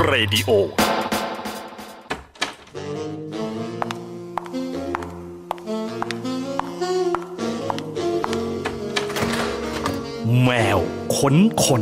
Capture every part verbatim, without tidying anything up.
Radioแมวค้นคน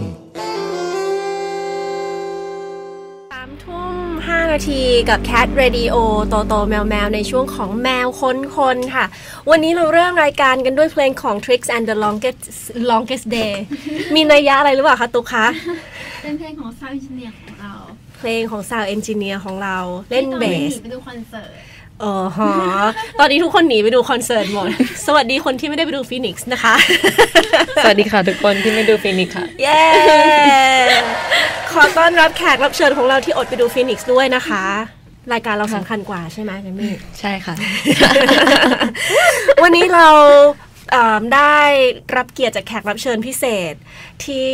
ห้านาทีกับ Cat Radio โตโตแมวแมวในช่วงของแมวค้นคนค่ะวันนี้เราเริ่มรายการกันด้วยเพลงของ Tricks and the Longest Longest Day มีนัยยะอะไรหรือเปล่าคะตุ๊กคะเป็นเพลงของ Sound Engineer ของเราเพลงของ Sound Engineer ของเราเล่นเบสไปดูคอนเสิร์ตอ๋อฮะตอนนี้ทุกคนหนีไปดูคอนเสิร์ตหมดสวัสดีคนที่ไม่ได้ไปดูฟีนิกซ์นะคะสวัสดีค่ะทุกคนที่ไม่ดูฟีนิกซ์ค่ะเย้ขอต้อนรับแขกรับเชิญของเราที่อดไปดูฟีนิกซ์ด้วยนะคะรายการเราสำคัญกว่าใช่ไหมเจมี่ใช่ค่ะวันนี้เราได้รับเกียรติจากแขกรับเชิญพิเศษที่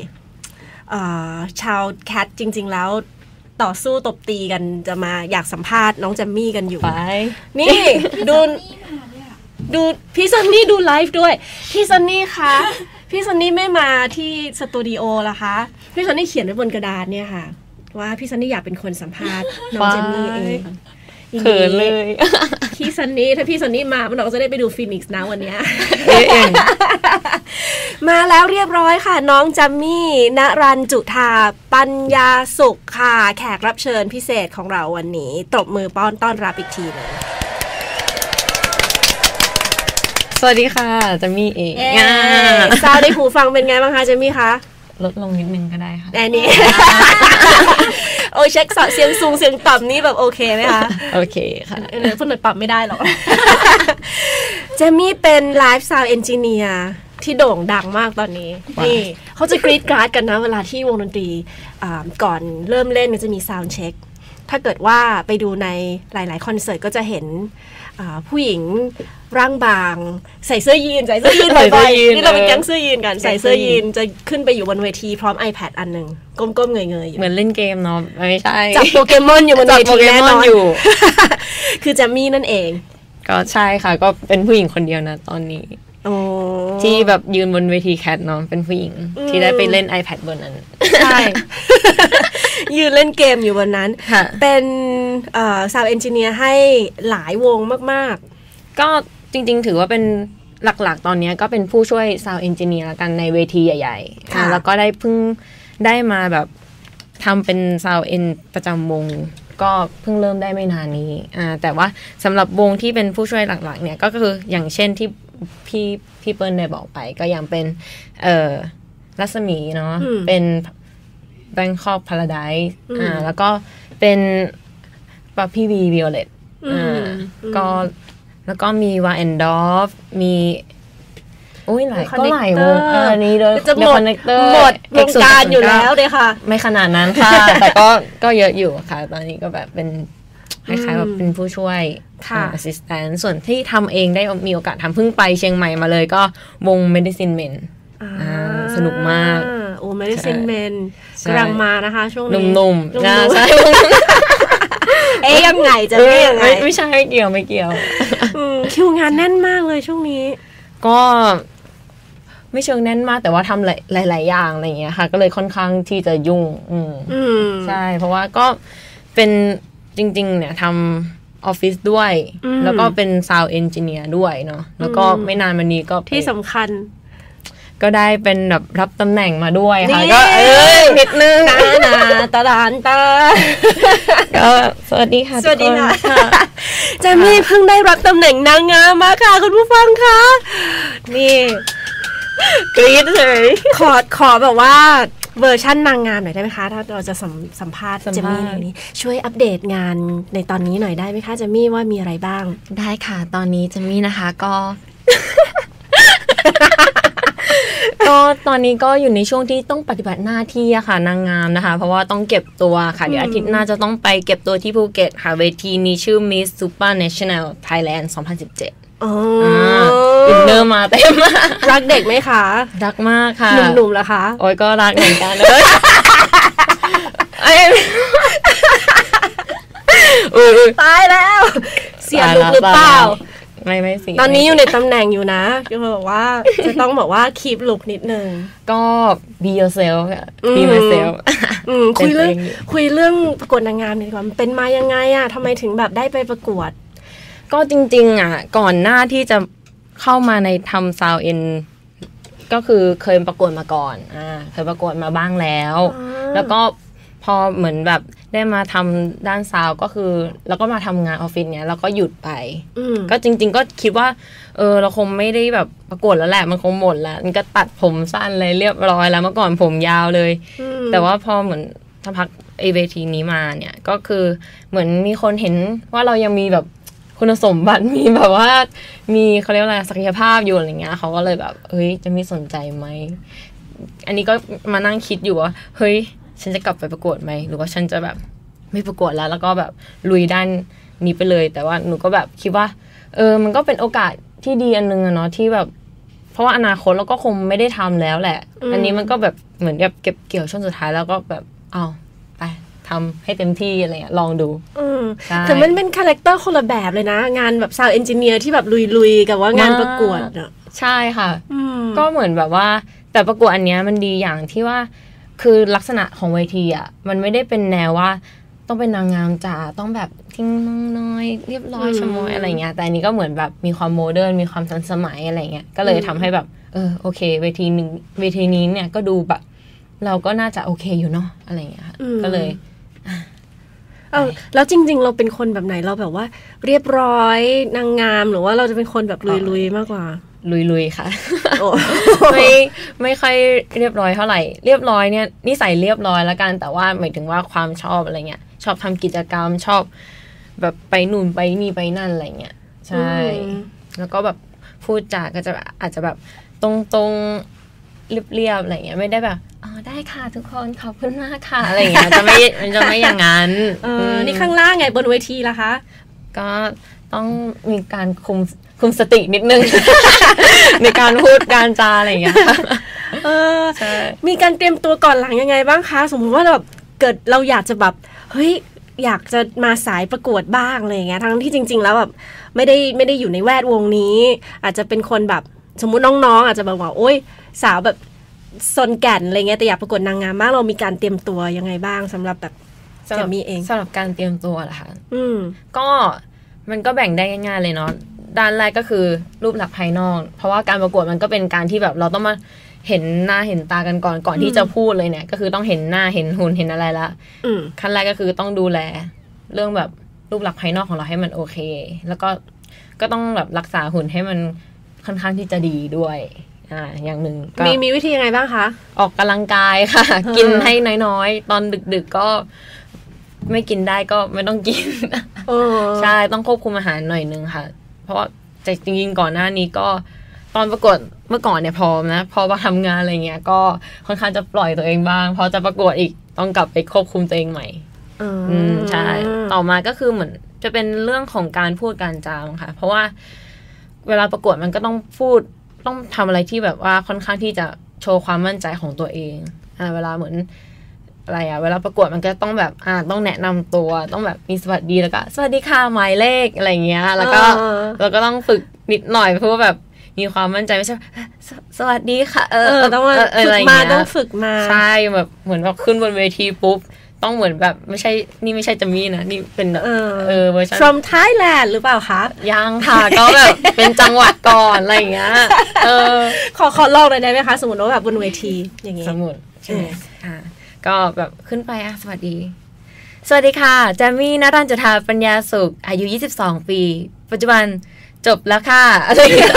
ชาวแคทจริงๆแล้วต่อสู้ตบตีกันจะมาอยากสัมภาษณ์น้องแจมมี่กันอยู่ไปนี่ดูดูพี่ซันนี่ดูไลฟ์ด้วยพี่ซันนี่คะพี่ซันนี่ไม่มาที่สตูดิโอล่ะคะพี่ซันนี่เขียนไว้บนกระดาษเนี่ยค่ะว่าพี่ซันนี่อยากเป็นคนสัมภาษณ์น้องแจมมี่เองเขินเลยพี่ซันนี่ถ้าพี่ซันนี่มามันเราจะได้ไปดูฟีนิกซ์นะวันนี้มาแล้วเรียบร้อยค่ะน้องแจมมี่ณรัญจุธาปัญญาสุขค่ะแขกรับเชิญพิเศษของเราวันนี้ตบมือป้อนต้อนรับอีกทีนึงสวัสดีค่ะแจมมี่เองซาวในหูฟังเป็นไงบ้างคะแจมมี่คะลดลงนิดนึงก็ได้ค่ะแอนนี่โอ้เช็คเสียงสูงเสียงต่ำนี่แบบโอเคไหมคะโอเคค่ะเออพูดหน่อยปรับไม่ได้หรอกเจมี่เป็นไลฟ์ซาวด์เอนจิเนียร์ที่โด่งดังมากตอนนี้นี่เขาจะกรี๊ดกราดกันนะเวลาที่วงดนตรีก่อนเริ่มเล่นจะมีซาวด์เช็คถ้าเกิดว่าไปดูในหลายๆคอนเสิร์ตก็จะเห็นผู้หญิงร่างบางใส่เสื้อยีนใส่เสื้อยีนบ่อยๆนี่เราเป็นแก๊งเสื้อยีนกันใส่เสื้อยีนจะขึ้นไปอยู่บนเวทีพร้อม iPad อันนึงก้มๆเงยๆอยู่เหมือนเล่นเกมเนาะไม่ใช่จับโปเกมอนอยู่บนเวทีแน่นอนอยู่คือแจมมี่นั่นเองก็ใช่ค่ะก็เป็นผู้หญิงคนเดียวนะตอนนี้ที่แบบยืนบนเวทีแคทเนาะเป็นผู้หญิงที่ได้ไปเล่น iPad บนนั้นใช่ยืนเล่นเกมอยู่บนนั้นเป็นซาวด์เอนจิเนียร์ให้หลายวงมากๆก็จริงๆถือว่าเป็นหลักๆตอนนี้ก็เป็นผู้ช่วยซาวด์เอนจิเนียร์กันในเวทีใหญ่ๆแล้วก็ได้เพิ่งได้มาแบบทำเป็นซาวด์เอนประจำวงก็เพิ่งเริ่มได้ไม่นานนี้อ่าแต่ว่าสำหรับวงที่เป็นผู้ช่วยหลักๆเนี่ยก็คืออย่างเช่นที่พี่พี่เปิ้ลได้บอกไปก็ยังเป็นเอ่อรัศมีเนาะเป็น Bangkok Paradise อ่าแล้วก็เป็นปาพี่วีวิโอเลตอ่าก็แล้วก็มีวาแอนดอฟมีโอ้ยหลายก็หลายวงอันนี้โดยจะหมดหมดวงการอยู่แล้วเลยค่ะไม่ขนาดนั้นค่ะแต่ก็ก็เยอะอยู่ค่ะตอนนี้ก็แบบเป็นคล้ายๆแบบเป็นผู้ช่วยassistant ส่วนที่ทำเองได้มีโอกาสทำเพิ่งไปเชียงใหม่มาเลยก็วง Medicine Men สนุกมากโอ้ Medicine Men กำลังมานะคะช่วงนี้หนุ่มๆนะใช่เอ๊ยยังไงจะไม่ยังไงไม่ใช่ไม่เกี่ยวไม่เกี่ยวคิวงานแน่นมากเลยช่วงนี้ก็ไม่เชิงแน่นมากแต่ว่าทำหลายๆอย่างอะไรอย่างเงี้ยค่ะก็เลยค่อนข้างที่จะยุ่งอืมใช่เพราะว่าก็เป็นจริงๆเนี่ยทำออฟฟิศด้วยแล้วก็เป็นซาวด์เอนจิเนียร์ด้วยเนาะแล้วก็ไม่นานมานี้ก็ที่สำคัญก็ได้เป็นแบบรับตำแหน่งมาด้วยค่ะก็เอ้ยนิดนึงนานาตาดานตาก็สวัสดีค่ะสวัสดีค่ะแจมมี่เพิ่งได้รับตำแหน่งนางงามมาค่ะคุณผู้ฟังคะนี่กรี๊ดเลยขอขอแบบว่าเวอร์ชั่นนางงามหน่อยได้ไหมคะถ้าเราจะสัมสัมภาษณ์เจมี่หน่อยนี้ช่วยอัปเดตงานในตอนนี้หน่อยได้ไหมคะเจมี่ว่ามีอะไรบ้างได้ค่ะตอนนี้เจมี่นะคะก็ก็ตอนนี้ก็อยู่ในช่วงที่ต้องปฏิบัติหน้าที่อะค่ะนางงามนะคะเพราะว่าต้องเก็บตัวค่ะเดี๋ยวอาทิตย์หน้าจะต้องไปเก็บตัวที่ภูเก็ตค่ะเวทีนี้ชื่อ Miss Supranational Thailand สองพันสิบเจ็ดอ๋ออินเนอร์มาเต็มมากรักเด็กไหมคะรักมากค่ะหนุ่มๆล่ะคะโอ้ยก็รักเหมือนกันเลยตายแล้วเสียลูกหรือเปล่าไม่ไม่สิตอนนี้อยู่ในตำแหน่งอยู่นะก็บอกว่าจะต้องบอกว่า keep look นิดนึงก็ be yourself be myself คุยเรื่องคุยเรื่องประกวดนางงามดีกว่ามันเป็นมายังไงอะทำไมถึงแบบได้ไปประกวดก็จริงๆอ่ะก่อนหน้าที่จะเข้ามาในทำซาวเอ็นก็คือเคยประกวดมาก่อนอ่าเคยประกวดมาบ้างแล้วแล้วก็พอเหมือนแบบได้มาทำด้านซาวก็คือแล้วก็มาทำงานออฟฟิศเนี้ยแล้วก็หยุดไปก็จริงๆก็คิดว่าเออเราคงไม่ได้แบบประกวดแล้วแหละมันคงหมดแล้วมันก็ตัดผมสั้นเลยเรียบร้อยแล้วเมื่อก่อนผมยาวเลยแต่ว่าพอเหมือนสักพักไอเวทีนี้มาเนี่ยก็คือเหมือนมีคนเห็นว่าเรายังมีแบบคุณสมบัติมีแบบว่ามีเขาเรียกว่าอะไรศักยภาพอยู่อะไรเงี้ยเขาก็เลยแบบเฮ้ยจะมีสนใจไหมอันนี้ก็มานั่งคิดอยู่ว่าเฮ้ยฉันจะกลับไปประกวดไหมหรือว่าฉันจะแบบไม่ประกวดแล้วแล้วก็แบบลุยด้านนี้ไปเลยแต่ว่าหนูก็แบบคิดว่าเออมันก็เป็นโอกาสที่ดีอันนึงอะเนาะที่แบบเพราะว่าอนาคตเราก็คงไม่ได้ทำแล้วแหละ อ, อันนี้มันก็แบบเหมือนกับเก็บเกี่ยวช่วงสุดท้ายแล้วก็แบบเอาไปทำให้เต็มที่อะไรเงี้ยลองดูแต่มันเป็นคาแรคเตอร์คนละแบบเลยนะงานแบบซาวด์เอนจิเนียร์ที่แบบลุยๆกับว่างานประกวดอ่ะใช่ค่ะก็เหมือนแบบว่าแต่ประกวดอันเนี้ยมันดีอย่างที่ว่าคือลักษณะของเวทีอ่ะมันไม่ได้เป็นแนวว่าต้องเป็นนางงามจ๋าต้องแบบทิ้งน้อยเรียบร้อยชมอยอะไรเงี้ยแต่อันนี้ก็เหมือนแบบมีความโมเดิร์นมีความทันสมัยอะไรเงี้ยก็เลยทำให้แบบเออโอเคเวทีนึงเวทีนี้เนี่ยก็ดูแบบเราก็น่าจะโอเคอยู่เนาะอะไรเงี้ยค่ะก็เลยเออแล้วจริงๆเราเป็นคนแบบไหนเราแบบว่าเรียบร้อยนางงามหรือว่าเราจะเป็นคนแบบลุยๆมากกว่าลุยๆค่ะ ไม่ไม่ค่อยเรียบร้อยเท่าไหร่เรียบร้อยเนี่ยนิสัยเรียบร้อยแล้วกันแต่ว่าหมายถึงว่าความชอบอะไรเงี้ยชอบทำกิจกรรมชอบแบบไปนู่นไปนี่ไปนั่นอะไรเงี้ยใช่แล้วก็แบบพูดจาก็จะอาจจะแบบตรงๆเรียบๆอะไรเงี้ยไม่ได้แบบอ๋อได้ค่ะทุกคนขอบคุณมากค่ะอะไรอย่างเงี้ยจะไม่มันจะไม่อย่างนั้นเออนี่ข้างล่างไงบนเวทีล่ะคะก็ต้องมีการคุมคุมสตินิดนึง ในการพูดการจาอะไรอย่างเงี้ยเออมีการเตรียมตัวก่อนหลังยังไงบ้างคะสมมติว่าแบบเกิดเราอยากจะแบบเฮ้ยอยากจะมาสายประกวดบ้างอะไรอย่างเงี้ยทั้งที่จริงๆแล้วแบบไม่ได้ไม่ได้อยู่ในแวดวงนี้อาจจะเป็นคนแบบสมมุติน้องๆอาจจะแบบว่าโอ๊ยสาวแบบซนแก่นอะไรเงี้ยแต่อยากประกวดนางงามมากเรามีการเตรียมตัวยังไงบ้างสำหรับแบบจะมีเองสำหรับการเตรียมตัวเหรอคะอืมก็มันก็แบ่งได้ง่ายๆเลยเนาะด้านแรกก็คือรูปลักษณ์ภายนอกเพราะว่าการประกวดมันก็เป็นการที่แบบเราต้องมาเห็นหน้าเห็นตากันก่อนก่อนที่จะพูดเลยเนี่ยก็คือต้องเห็นหน้าเห็นหุ่นเห็นอะไรละขั้นแรกก็คือต้องดูแลเรื่องแบบรูปลักษณ์ภายนอกของเราให้มันโอเคแล้วก็ก็ต้องแบบรักษาหุ่นให้มันค่อนข้างที่จะดีด้วยอ่าอย่างหนึ่งมีมีวิธียังไงบ้างคะออกกำลังกายค่ะกินให้น้อยๆตอนดึกๆก็ไม่กินได้ก็ไม่ต้องกินใช่ต้องควบคุมอาหารหน่อยนึงค่ะเพราะว่าจริงๆก่อนหน้านี้ก็ตอนประกวดเมื่อก่อนเนี่ยพร้อมนะพอมาทำงานอะไรเงี้ยก็ค่อนข้างจะปล่อยตัวเองบ้างพอจะประกวดอีกต้องกลับไปควบคุมตัวเองใหม่อืมใช่ต่อมาก็คือเหมือนจะเป็นเรื่องของการพูดการจามค่ะเพราะว่าเวลาประกวดมันก็ต้องพูดต้องทำอะไรที่แบบว่าค่อนข้างที่จะโชว์ความมั่นใจของตัวเองอ่าเวลาเหมือนอะไรอะเวลาประกวดมันก็ต้องแบบอ่าต้องแนะนำตัวต้องแบบมีสวัสดีแล้วก็สวัสดีค่ะหมายเลขอะไรเงี้ยแล้วก็เราก็ต้องฝึกนิดหน่อยเพราะว่าแบบมีความมั่นใจไม่ใช่สวัสดีค่ะเออต้องฝึกมาต้องฝึกมาใช่แบบเหมือนแบบขึ้นบนเวทีปุ๊บต้องเหมือนแบบไม่ใช่นี่ไม่ใช่จัมมี่นะนี่เป็นเออเออเวอร์ชัน from Thailand หรือเปล่าคะยังค่ะก็แบบเป็นจังหวัดก่อนอะไรอย่างเงี้ยเออขอขอลองหน่อยได้ไหมคะสมมติว่าแบบบนเวทีอย่างงี้สมมติใช่อ่าก็แบบขึ้นไปอ่ะสวัสดีสวัสดีค่ะจัมมี่ณรัญจุฑาปัญญาสุขอายุยี่สิบสองปีปัจจุบันจบแล้วค่ะอะไรอย่างเงี้ย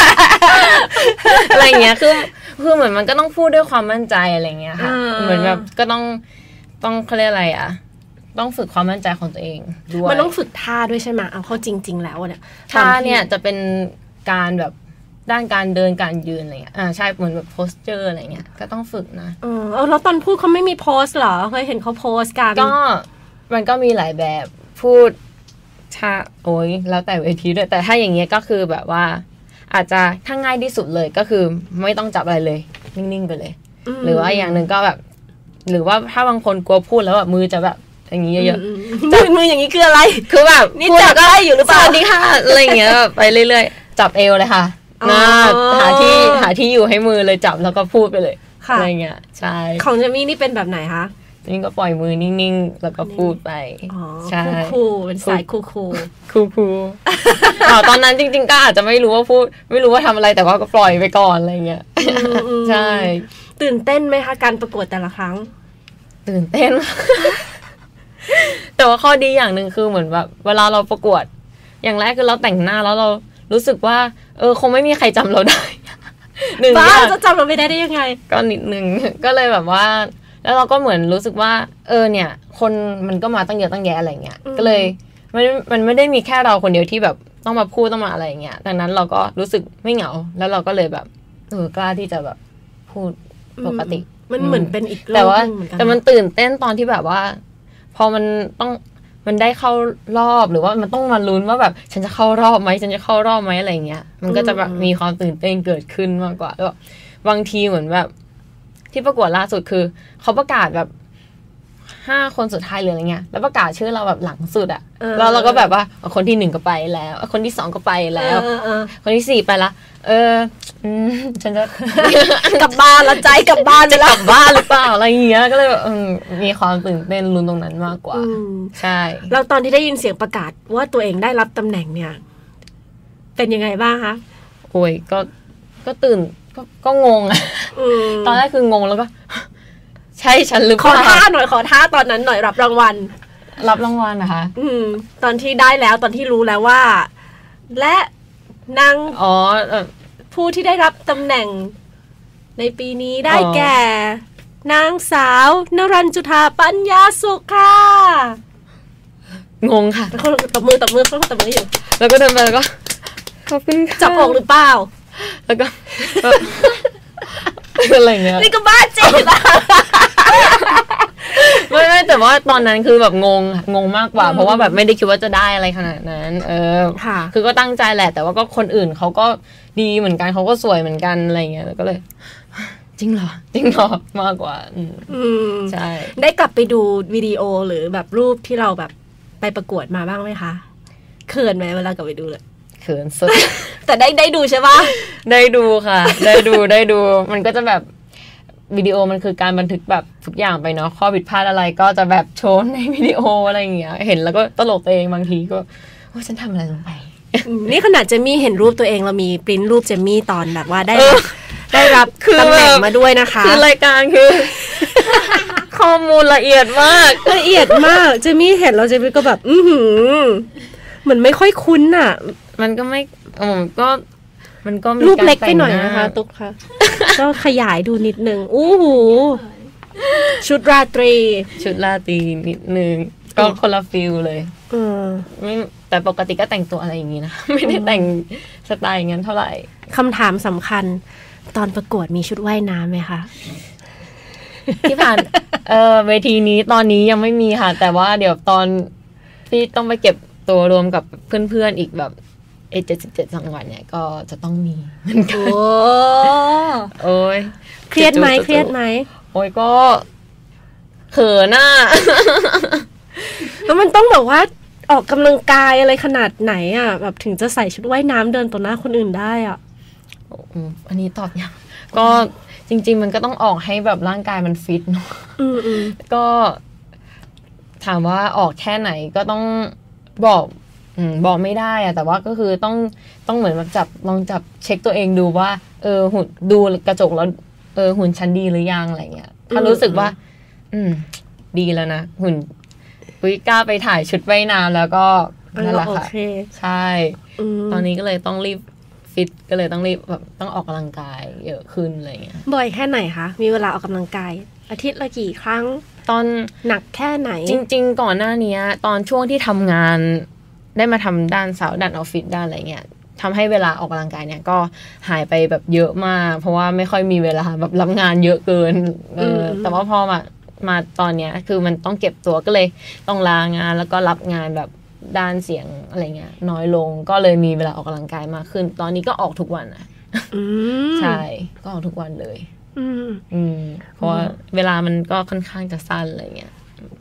อะไรอย่างเงี้ยคือคือเหมือนมันก็ต้องพูดด้วยความมั่นใจอะไรอย่างเงี้ยค่ะเหมือนแบบก็ต้องต้องเขาเรียกอะไรอ่ะต้องฝึกความมั่นใจของตัวเองด้วยมันต้องฝึกท่าด้วยใช่ไหมเอาเข้าจริงๆแล้วเนี่ยท่าเนี่ยจะเป็นการแบบด้านการเดินการยืนอะไรเงี้ยอ่าใช่เหมือนแบบโพสเจอร์อะไรเงี้ยก็ต้องฝึกนะเออแล้วตอนพูดเขาไม่มีโพสเหรอเคยเห็นเขาโพสกันก็มันก็มีหลายแบบพูดท่าโอ้ยแล้วแต่เวทีด้วยแต่ถ้าอย่างเงี้ยก็คือแบบว่าอาจจะถ้าง่ายที่สุดเลยก็คือไม่ต้องจับอะไรเลยนิ่งๆไปเลยหรือว่าอย่างนึงก็แบบหรือว่าถ้าบางคนกลัวพูดแล้วแบบมือจะแบบอย่างนี้เยอะๆมือมืออย่างนี้คืออะไรๆคือแบบนี่จับได้อยู่หรือเปล่าสวัสดีค่ะอะไรอย่างเงี้ยไปเรื่อยๆจับเอวเลยค่ะหน้าหาที่หาที่อยู่ให้มือเลยจับแล้วก็พูดไปเลยอะไรเงี้ยใช่ของเจมี่นี่เป็นแบบไหนคะนี่ก็ปล่อยมือนิ่งๆแล้วก็พูดไปใช่คูลๆเป็นสายคูลคูคูอ๋อตอนนั้นจริงๆก็อาจจะไม่รู้ว่าพูดไม่รู้ว่าทำอะไรแต่ว่าก็ปล่อยไปก่อนอะไรเงี้ยใช่ตื่นเต้นไหมคะการประกวดแต่ละครั้งตื่นเต้น แต่ว่าข้อดีอย่างหนึ่งคือเหมือนแบบเวลาเราประกวดอย่างแรกคือเราแต่งหน้าแล้วเรารู้สึกว่าเออคงไม่มีใครจำเราได้หนึ่งบ้าจะจำเราไม่ได้ได้ยังไงก็นิดนึงก็เลยแบบว่าแล้วเราก็เหมือนรู้สึกว่าเออเนี่ยคนมันก็มาตั้งเยอะตั้งแยะอะไรเงี้ยก็เลยมันมันไม่ได้มีแค่เราคนเดียวที่แบบต้องมาพูดต้องมาอะไรเงี้ยดังนั้นเราก็รู้สึกไม่เหงาแล้วเราก็เลยแบบเออกล้าที่จะแบบพูดปกติมันเหมือนเป็นอีกโลกแต่ว่าเหมือนกันแต่มันตื่นเต้นตอนที่แบบว่าพอมันต้องมันได้เข้ารอบหรือว่ามันต้องมาลุ้นว่าแบบฉันจะเข้ารอบไหมฉันจะเข้ารอบไหมอะไรเงี้ยมันก็จะแบบมีความตื่นเต้นเกิดขึ้นมากกว่าแล้วบางทีเหมือนแบบที่ประกวดล่าสุดคือเขาประกาศแบบห้าคนสุดท้ายหรืออะไรเงี้ยแล้วประกาศชื่อเราแบบหลังสุดอะแล้วเราก็แบบว่าคนที่หนึ่งก็ไปแล้วคนที่สองก็ไปแล้วคนที่สี่ไปละเออฉันจะกลับบ้านแล้วใจกลับบ้านจะกลับบ้านหรือเปล่าอะไรเงี้ยก็เลยแบบมีความตื่นเต้นลุ้นตรงนั้นมากกว่าใช่เราตอนที่ได้ยินเสียงประกาศว่าตัวเองได้รับตำแหน่งเนี่ยเป็นยังไงบ้างคะโอ้ยก็ก็ตื่นก็ก็งงอะตอนแรกคืองงแล้วก็ใช่ฉันหรือเปล่าขอท่าหน่อยขอท่าตอนนั้นหน่อยรับรางวัลรับรางวัลนะคะอืมตอนที่ได้แล้วตอนที่รู้แล้วว่าและนางอ๋อผู้ที่ได้รับตำแหน่งในปีนี้ได้แก่นางสาวนรัญจุธาปัญญาสุขค่ะงงค่ะคนตบมือตบมือเขาตบมืออยู่แล้วก็เดินไปแล้วก็ขอบคุณค่ะจับอกหรือเปล่าแล้วก็อะไรเงี้ยนี่ก็บ้าจริงนะไม่ไม่แต่ว่าตอนนั้นคือแบบงงงงมากกว่าเพราะว่าแบบไม่ได้คิดว่าจะได้อะไรขนาดนั้นเออคือก็ตั้งใจแหละแต่ว่าก็คนอื่นเขาก็ดีเหมือนกันเขาก็สวยเหมือนกันอะไรเงี้ยแล้วก็เลยจริงเหรอจริงเหรอมากกว่าอืมใช่ได้กลับไปดูวิดีโอหรือแบบรูปที่เราแบบไปประกวดมาบ้างไหมคะเขินไหมเวลากลับไปดูเลยเขินสุดแต่ได้ได้ดูใช่ปะได้ดูค่ะได้ดูได้ดูมันก็จะแบบวิดีโอมันคือการบันทึกแบบทุกอย่างไปเนาะข้อผิดพลาดอะไรก็จะแบบโชว์ในวิดีโออะไรอย่างเงี้ยเห็นแล้วก็ตลกตัวเองบางทีก็ว่าฉันทำอะไรลงไปนี่ขนาดเจมี่เห็นรูปตัวเองเรามีปริ้นรูปเจมี่ตอนแบบว่าได้ได้รับตำแหน่งมาด้วยนะคะคือรายการคือข้อมูลละเอียดมากละเอียดมากเจมี่เห็นเราเจมี่ก็แบบอื้อหือเหมือนไม่ค่อยคุ้นอ่ะมันก็ไม่อ๋อก็มันก็รูปเล็กไปหน่อยนะคะตุ๊กค่ะก็ขยายดูนิดนึงอู้หูชุดราตรีชุดราตรีนิดนึงก็คนละฟิลเลยเออไม่แต่ปกติก็แต่งตัวอะไรอย่างนี้นะไม่ได้แต่งสไตล์อย่างนั้นเท่าไหร่คำถามสำคัญตอนประกวดมีชุดว่ายน้ำไหมคะที่ผ่านเออเวทีนี้ตอนนี้ยังไม่มีค่ะแต่ว่าเดี๋ยวตอนที่ต้องไปเก็บตัวรวมกับเพื่อนๆอีกแบบเอเจ็ดสิบเจ็ดจังหวัดเนี่ยก็จะต้องมีเหมือนกันโอ้โอ้ยเครียดไหมเครียดไหมโอ้ยก็เขินน่ะแล้วมันต้องแบบว่าออกกำลังกายอะไรขนาดไหนอ่ะแบบถึงจะใส่ชุดว่ายน้ำเดินต่อหน้าคนอื่นได้อ่ะอันนี้ตอบยังก็จริงๆมันก็ต้องออกให้แบบร่างกายมันฟิตเนาะก็ถามว่าออกแค่ไหนก็ต้องบอกอืมบอกไม่ได้อะแต่ว่าก็คือต้องต้องเหมือนแบบจับลองจับเช็คตัวเองดูว่าเออหุ่นดูกระจกแล้วเออหุ่นชั้นดีหรือยังอะไรเงี้ยถ้ารู้สึกว่าอืมดีแล้วนะหุ่นปุ้ยกล้าไปถ่ายชุดว่ายน้ำแล้วก็นั่นแหละค่ะใช่ตอนนี้ก็เลยต้องรีบฟิตก็เลยต้องรีบแบบต้องออกกำลังกายเยอะขึ้นอะไรเงี้ยบ่อยแค่ไหนคะมีเวลาออกกำลังกายอาทิตย์ละกี่ครั้งตอนหนักแค่ไหนจริงๆก่อนหน้านี้ตอนช่วงที่ทำงานได้มาทำด้านสาวด้านออฟฟิศด้านอะไรเงี้ยทำให้เวลาออกกำลังกายเนี่ยก็หายไปแบบเยอะมากเพราะว่าไม่ค่อยมีเวลาแบบรับงานเยอะเกินเออแต่ว่าพอมามาตอนเนี้ยคือมันต้องเก็บตัวก็เลยต้องลางานแล้วก็รับงานแบบด้านเสียงอะไรเงี้ยน้อยลงก็เลยมีเวลาออกกำลังกายมากขึ้นตอนนี้ก็ออกทุกวันนะใช่ก็ออกทุกวันเลยอืมเพราะเวลามันก็ค่อนข้างจะสั้นอะไรเงี้ย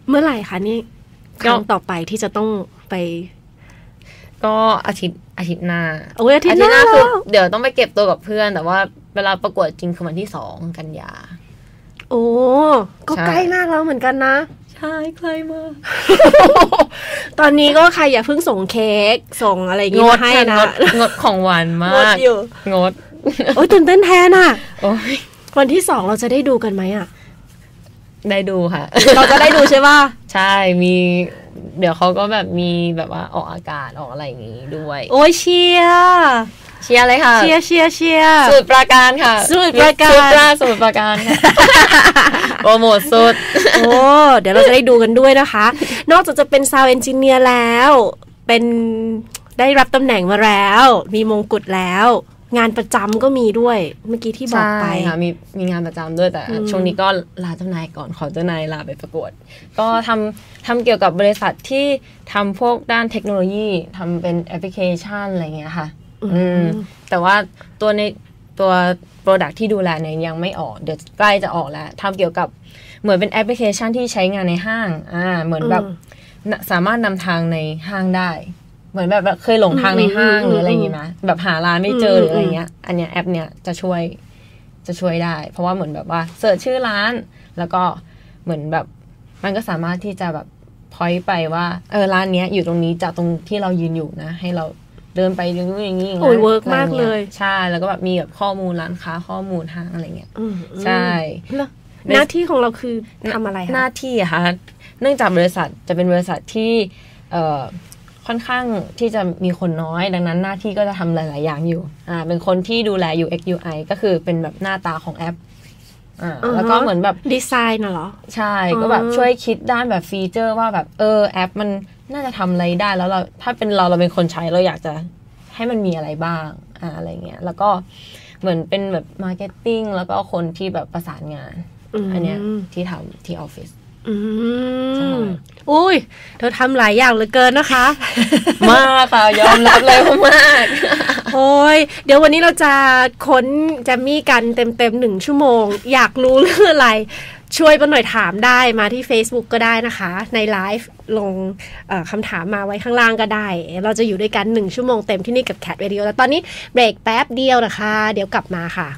เมื่อไหร่คะนี่ครั้งต่อไปที่จะต้องไปก็อาทิตย์อาทิตย์หน้าโอ้ยอาทิตย์หน้าคือเดี๋ยวต้องไปเก็บตัวกับเพื่อนแต่ว่าเวลาประกวดจริงคือวันที่สองกันยาโอ้ก็ใกล้มากแล้วเหมือนกันนะใช่ใกล้มากตอนนี้ก็ใครอย่าเพิ่งส่งเค้กส่งอะไรอย่างงี้มาให้นะงดของหวานมากงดอยู่งดโอ้ยตื่นเต้นแทนอ่ะโอ้ยวันที่สองเราจะได้ดูกันไหมอ่ะได้ดูค่ะเราจะได้ดูใช่ป่ะใช่มีเดี๋ยวเขาก็แบบมีแบบว่าออกอากาศออกอะไรอย่างงี้ด้วยโอ้ยเชียร์เชียร์เลยค่ะเชียร์เชียร์เชียร์สูตรปราการค่ะสูตรปราการสูตรปราสูตรปราการค่ะโปรโมทสุดโอ้เดี๋ยวเราจะได้ดูกันด้วยนะคะนอกจากจะเป็นซาวด์เอนจิเนียร์แล้วเป็นได้รับตำแหน่งมาแล้วมีมงกุฎแล้วงานประจำก็มีด้วยเมื่อกี้ที่บอกไปค่ะมีมีงานประจำด้วยแต่ช่วงนี้ก็ลาเจ้านายก่อนขอเจ้านายลาไปประกวดก็ทำทำเกี่ยวกับบริษัทที่ทำพวกด้านเทคโนโลยีทำเป็นแอปพลิเคชันอะไรเงี้ยค่ะอืมแต่ว่าตัวในตัว product ที่ดูแลเนี่ยยังไม่ออกเดี๋ยวใกล้จะออกแล้วทำเกี่ยวกับเหมือนเป็นแอปพลิเคชันที่ใช้งานในห้างอ่าเหมือนแบบสามารถนำทางในห้างได้เหมือนแบบเคยหลงทางในห้างหรืออะไรอย่างงี้มั้ยแบบหาร้านไม่เจอหรืออะไรเงี้ยอันเนี้ยแอปเนี้ยจะช่วยจะช่วยได้เพราะว่าเหมือนแบบว่าเสิร์ชชื่อร้านแล้วก็เหมือนแบบมันก็สามารถที่จะแบบพอยต์ไปว่าเออร้านเนี้ยอยู่ตรงนี้จากตรงที่เรายืนอยู่นะให้เราเดินไปอย่างนู้นอย่างนี้อย่างนั้นโอ้ยเวิร์กมากเลยใช่แล้วก็แบบมีแบบข้อมูลร้านค้าข้อมูลห้างอะไรเงี้ยใช่หน้าที่ของเราคือทำอะไรคะหน้าที่อะคะเนื่องจากบริษัทจะเป็นบริษัทที่เอ่อค่อนข้างที่จะมีคนน้อยดังนั้นหน้าที่ก็จะทำหลายๆอย่างอยู่อ่าเป็นคนที่ดูแล ยู เอ็กซ์ ยู ไอ ก็คือเป็นแบบหน้าตาของแอปอ่าแล้วก็เหมือนแบบดีไซน์น่ะเหรอใช่ก็แบบช่วยคิดด้านแบบฟีเจอร์ว่าแบบเออแอปมันน่าจะทำอะไรได้แล้วเราถ้าเป็นเราเราเป็นคนใช้เราอยากจะให้มันมีอะไรบ้างอ่าอะไรเงี้ยแล้วก็เหมือนเป็นแบบมาร์เก็ตติ้งแล้วก็คนที่แบบประสานงานอันเนี้ยที่ทำที่ออฟฟิศอืมอุ้ยเธอทำหลายอย่างเหลือเกินนะคะมากค่ะยอมรับเลยมากโอ้ยเดี๋ยววันนี้เราจะค้นแจมมี่กันเต็มๆหนึ่งชั่วโมงอยากรู้เรื่องอะไรช่วยมาหน่อยถามได้มาที่ Facebook ก็ได้นะคะในไลฟ์ลงคำถามมาไว้ข้างล่างก็ได้เราจะอยู่ด้วยกันหนึ่งชั่วโมงเต็มที่นี่กับ Cat Radio แล้วตอนนี้เบรกแป๊บเดียวนะคะเดี๋ยวกลับมาค่ะ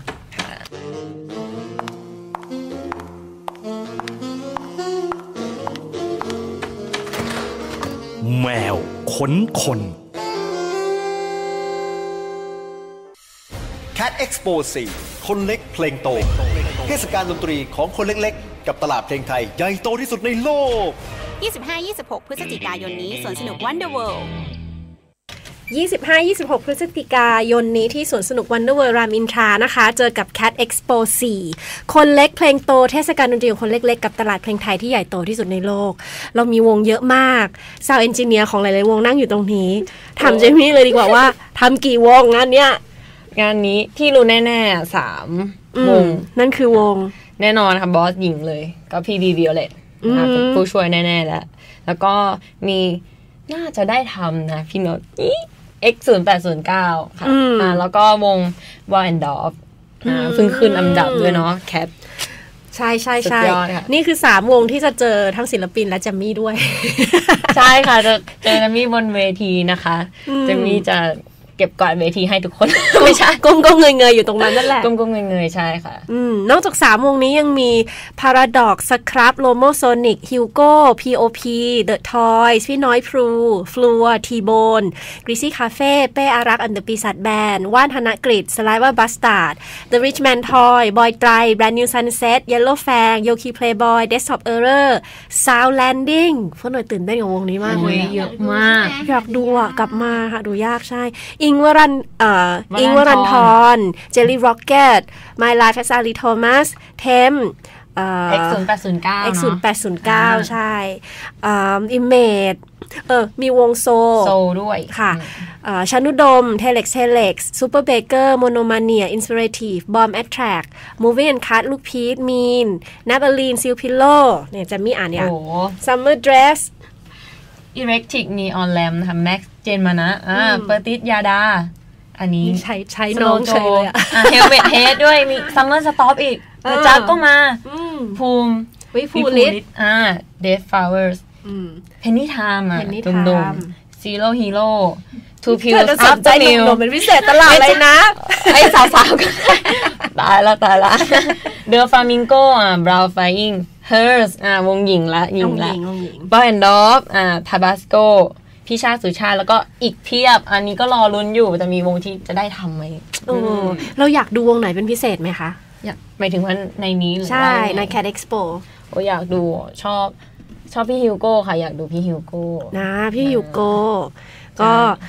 แมวขนคน Cat Expo สี่คนเล็กเพลงโตเทศกาลดนตรีของคนเล็กๆกับตลาดเพลงไทยใหญ่โตที่สุดในโลกยี่สิบห้า ยี่สิบหก พฤศจิกายนนี้สวนสนุก Wonder World ยี่สิบห้า ยี่สิบหก พฤศจิกายนนี้ที่สวนสนุก Wonder World รามอินทรานะคะเจอกับ Cat Expo สี่คนเล็กเพลงโตเทศกาลดนตรีของคนเล็กๆกับตลาดเพลงไทยที่ใหญ่โตที่สุดในโลกเรามีวงเยอะมากซาวด์เอนจิเนียร์ของหลายๆวงนั่งอยู่ตรงนี้ถามเจมี่เลยดีกว่าว่าทำกี่วงงานเนี้ยงานนี้ที่รู้แน่ๆสามวงนั่นคือวงแน่นอนค่ะบอสหญิงเลยก็พีดีวิโอเลตเป็นผู้ช่วยแน่ๆแล้วแล้วก็มีน่าจะได้ทำนะพี่โนตเอ็กซ์ ศูนย์แปดศูนย์เก้า ค่ะอ่าแล้วก็วง Waldorf อ่าเพิ่งขึ้นอันดับด้วยเนาะ Cat ใช่ใช่ใช่นี่คือสามวงที่จะเจอทั้งศิลปินและแจมมี่ด้วยใช่ค่ะจะเจอแจมมี่บนเวทีนะคะแจมมี่จะเก็บกวาดเวทีให้ทุกคนไม่ใช่ก้มๆเงยๆอยู่ตรงนั้นนั่นแหละก้มๆเงยๆใช่ค่ะอืมนอกจากสามวงนี้ยังมี Paradox Scrub Lomosonic Hugo พี โอ พี The Toys พี่น้อยพลู Floor T-Bone Greasy Cafe เป้อารักษ์อันเดอะปีศาจแบนด์ว่านธนกฤษ Saliva Bastard The Rich Man Toy บอยไตร Brand New Sunset Yellow Fang Yoki Playboy Desktop Error Sound Landing พวกหน่อยตื่นเต้นกับวงนี้มากเลยเยอะมากอยากดูอ่ะกลับมาค่ะดูยากใช่อิงวรันเอ่ออิงวรันทรเจลลี่ร็อกเก็ต My Life as Ali Thomas เทมเอ่อ เอ็กซ์ ศูนย์แปดศูนย์เก้าเอ็กซ์ ศูนย์แปดศูนย์เก้า ใช่อ่า Image เออมีวงโซโซด้วยค่ะอ่าชนุดม Telex Telex Super Baker Monomania Inspirative Bomb Attract Moving and Cut ลูกพีทมีน Nabaline Seal Pillow เนี่ยจะมีอ่านเนี่ย Summer Dress Electric Neon Lamp นะคะ Max เจนมานะอ่าเปอร์ติสยาดาอันนี้ใช้ใช้น้องใช้เลยอ่ะเฮลเมทเฮดด้วยมีซัมเมอร์สต็อปอีกจักก็มาภูมิวิฟูลิสอ่า Dead Flowers อืม Penny Time อ่ะ Penny ดุม Time Zero Hero Two เธอ Pills จะสนใจ After ห Meal นุ่มๆเป็นพิเศษตลอดเลยนะไอ้สาวๆก็ตายละตายละ The Flamingo อ่ะ Brown Flying Hers อ่าวงหญิงละหญิงละวงหญิง Boy and Dove อ่า Tabasco พี่ชาติสุชาติแล้วก็อีกเพียบอันนี้ก็รอลุ้นอยู่จะมีวงที่จะได้ทำไหมโอ้เราอยากดูวงไหนเป็นพิเศษไหมคะอยากหมายถึงว่าในนี้หรือว่าใช่ใน Cat Expo โอ้อยากดูชอบชอบพี่ฮิวโก้ค่ะอยากดูพี่ฮิวโก้นะพี่ฮิวโก้ก็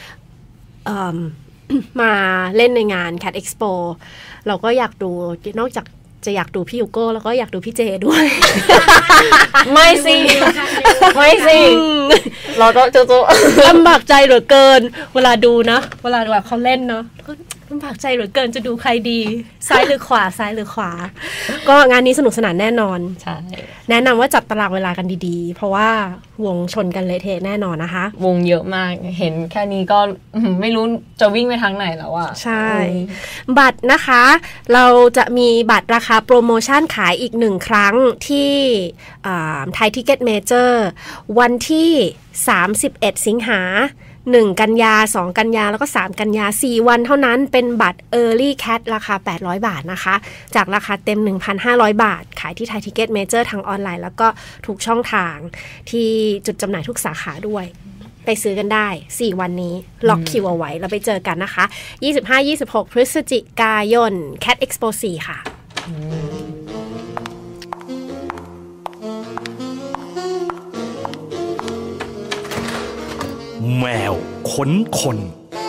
มาเล่นในงาน Cat Expo เราก็อยากดูนอกจากจะอยากดูพี่ฮิวโก้แล้วก็อยากดูพี่เจด้วยไม่สิไม่สิเราต้องจุ๊ๆลำบากใจเหลือเกินเวลาดูนะเวลาแบบเขาเล่นเนาะลำบากใจเหลือเกินจะดูใครดีซ้ายหรือขวาซ้ายหรือขวาก็งานนี้สนุกสนานแน่นอนใช่แนะนำว่าจัดตารางเวลากันดีๆเพราะว่าวงชนกันเละเทะแน่นอนนะคะวงเยอะมากเห็นแค่นี้ก็ไม่รู้จะวิ่งไปทางไหนแล้วอะใช่บัตรนะคะเราจะมีบัตรราคาโปรโมชั่นขายอีกหนึ่งครั้งที่ไทยทิเก็ตเมเจอร์วันที่สามสิบเอ็ดสิงหาหนึ่งกันยาสองกันยาแล้วก็สามกันยาสี่วันเท่านั้นเป็นบัตร Early Cat ราคาแปดร้อยบาทนะคะจากราคาเต็ม หนึ่งพันห้าร้อย บาทขายที่ Thai Ticket Major ทางออนไลน์แล้วก็ทุกช่องทางที่จุดจำหน่ายทุกสาขาด้วยไปซื้อกันได้สี่วันนี้ล็อกคิวเอาไว้แล้วไปเจอกันนะคะ ยี่สิบห้า ยี่สิบหก พฤศจิกายน Cat Expo สี่ค่ะแมวขนคน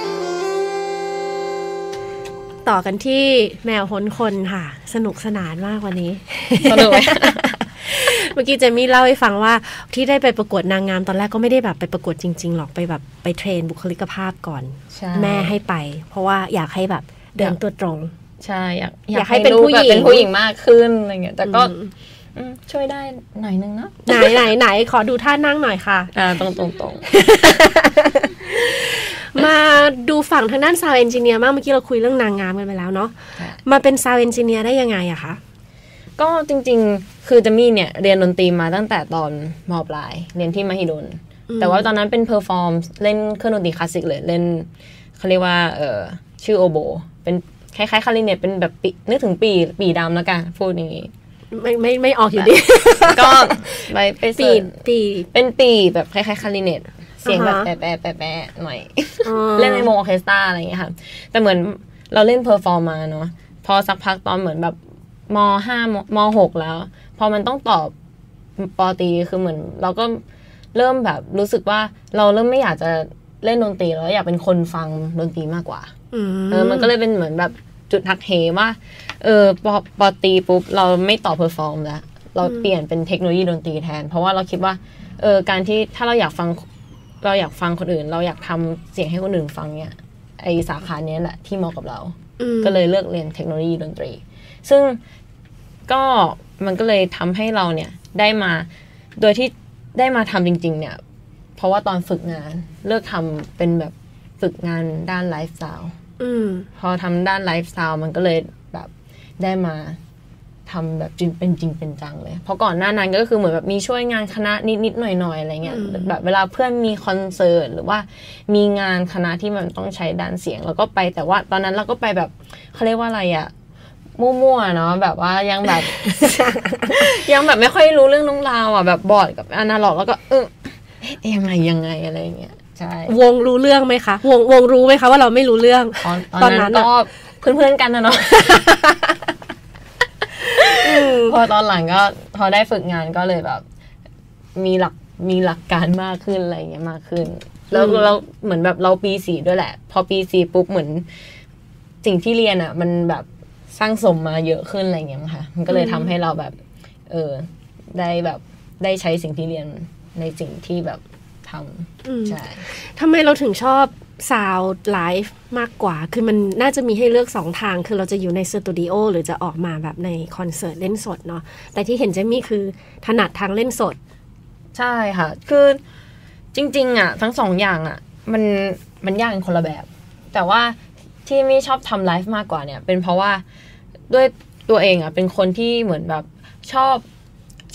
ต่อกันที่แมวขนคนค่ะสนุกสนานมากวันนี้สนุกเมื่อกี้เจมี่เล่าให้ฟังว่าที่ได้ไปประกวดนางงามตอนแรกก็ไม่ได้แบบไปประกวดจริงๆหรอกไปแบบไปเทรนบุคลิกภาพก่อนแม่ให้ไปเพราะว่าอยากให้แบบเดินตัวตรงใช่อยากอยากให้เป็นผู้หญิงเป็นผู้หญิงมากขึ้นอะไรเงี้ยแต่ก็ช่วยได้หน่อยนึงเนาะไหนไหนไหนขอดูท่านั่งหน่อยค่ะอ่าตรงตรงตรงมาดูฝั่งทางด้านซาวด์เอนจิเนียร์มากเมื่อกี้เราคุยเรื่องนางงามกันไปแล้วเนาะมาเป็นซาวด์เอนจิเนียร์ได้ยังไงอะคะก็จริงๆคือจะมีเนี่ยเรียนดนตรีมาตั้งแต่ตอนม.ปลายเรียนที่มหิดลแต่ว่าตอนนั้นเป็นเพอร์ฟอร์มเล่นเครื่องดนตรีคลาสสิกเลยเล่นเขาเรียกว่าเออชื่อโอโบเป็นคล้ายๆคลาริเนตเป็นแบบปีนึกถึงปีปีดำแล้วกันพูดอย่างงี้ไม่ไม่ไม่ออกอยู่ดีก็ไปไปปีปีเป็นปีแบบคล้ายๆคลาริเนตเสียงแบบแปะแปะแปะแปะหน่อยเล่นในวงออร์เคสตราอะไรอย่างเงี้ยค่ะแต่เหมือนเราเล่นเพอร์ฟอร์มมาเนาะพอสักพักตอนเหมือนแบบม.ห้าม.หกแล้วพอมันต้องตอบป.ตรีคือเหมือนเราก็เริ่มแบบรู้สึกว่าเราเริ่มไม่อยากจะเล่นดนตรีแล้วอยากเป็นคนฟังดนตรีมากกว่าเออมันก็เลยเป็นเหมือนแบบจุดหักเหว่าเออปอปอตีปุ๊บเราไม่ต่อเพอร์ฟอร์มแล้วเราเปลี่ยนเป็นเทคโนโลยีดนตรีแทนเพราะว่าเราคิดว่าเออการที่ถ้าเราอยากฟังเราอยากฟังคนอื่นเราอยากทำเสียงให้คนอื่นฟังเนี่ยไอสาขานี้แหละที่เหมาะกับเราก็เลยเลือกเรียนเทคโนโลยีดนตรีซึ่งก็มันก็เลยทำให้เราเนี่ยได้มาโดยที่ได้มาทำจริงๆเนี่ยเพราะว่าตอนฝึกงานเลือกทำเป็นแบบฝึกงานด้านไลฟ์สไตล์พอทำด้านไลฟ์สไตล์มันก็เลยแบบได้มาทำแบบจริงเป็นจริงเป็นจังเลยเพราะก่อนหน้านั้นก็คือเหมือนแบบมีช่วยงานคณะนิดๆหน่อยๆอะไรเงี้ยแบบเวลาเพื่อนมีคอนเสิร์ตหรือว่ามีงานคณะที่มันต้องใช้ด้านเสียงเราก็ไปแต่ว่าตอนนั้นเราก็ไปแบบเขาเรียกว่าอะไรอะมั่วๆเนาะแบบว่ายังแบบ ยังแบบไม่ค่อยรู้เรื่องน้องราวอ่ะแบบบอร์ดกับอนาล็อกแล้วก็เออยังไงยังไงอะไรเงี้ยใช่วงรู้เรื่องไหมคะวงวงรู้ไหมคะว่าเราไม่รู้เรื่องตอนนั้นก็เพื่อนๆกันนะเนาะพอตอนหลังก็พอได้ฝึกงานก็เลยแบบมีหลักมีหลักการมากขึ้นอะไรเงี้ยมากขึ้นแล้วเราเหมือนแบบเราปีสี่ด้วยแหละพอปีสี่ปุ๊บเหมือนสิ่งที่เรียนอ่ะมันแบบสร้างสมมาเยอะขึ้นอะไรเงี้ยค่ะมันก็เลยทำให้เราแบบเออได้แบบได้ใช้สิ่งที่เรียนในสิ่งที่แบบทำใช่ทำไมเราถึงชอบซาวด์ไลฟ์มากกว่าคือมันน่าจะมีให้เลือกสองทางคือเราจะอยู่ในสตูดิโอหรือจะออกมาแบบในคอนเสิร์ตเล่นสดเนาะแต่ที่เห็นเจมี่คือถนัดทางเล่นสดใช่ค่ะคือจริงๆอ่ะทั้งสองอย่างอ่ะมันมันยากกันคนละแบบแต่ว่าที่ไม่ชอบทำไลฟ์มากกว่าเนี่ยเป็นเพราะว่าด้วยตัวเองอ่ะเป็นคนที่เหมือนแบบชอบ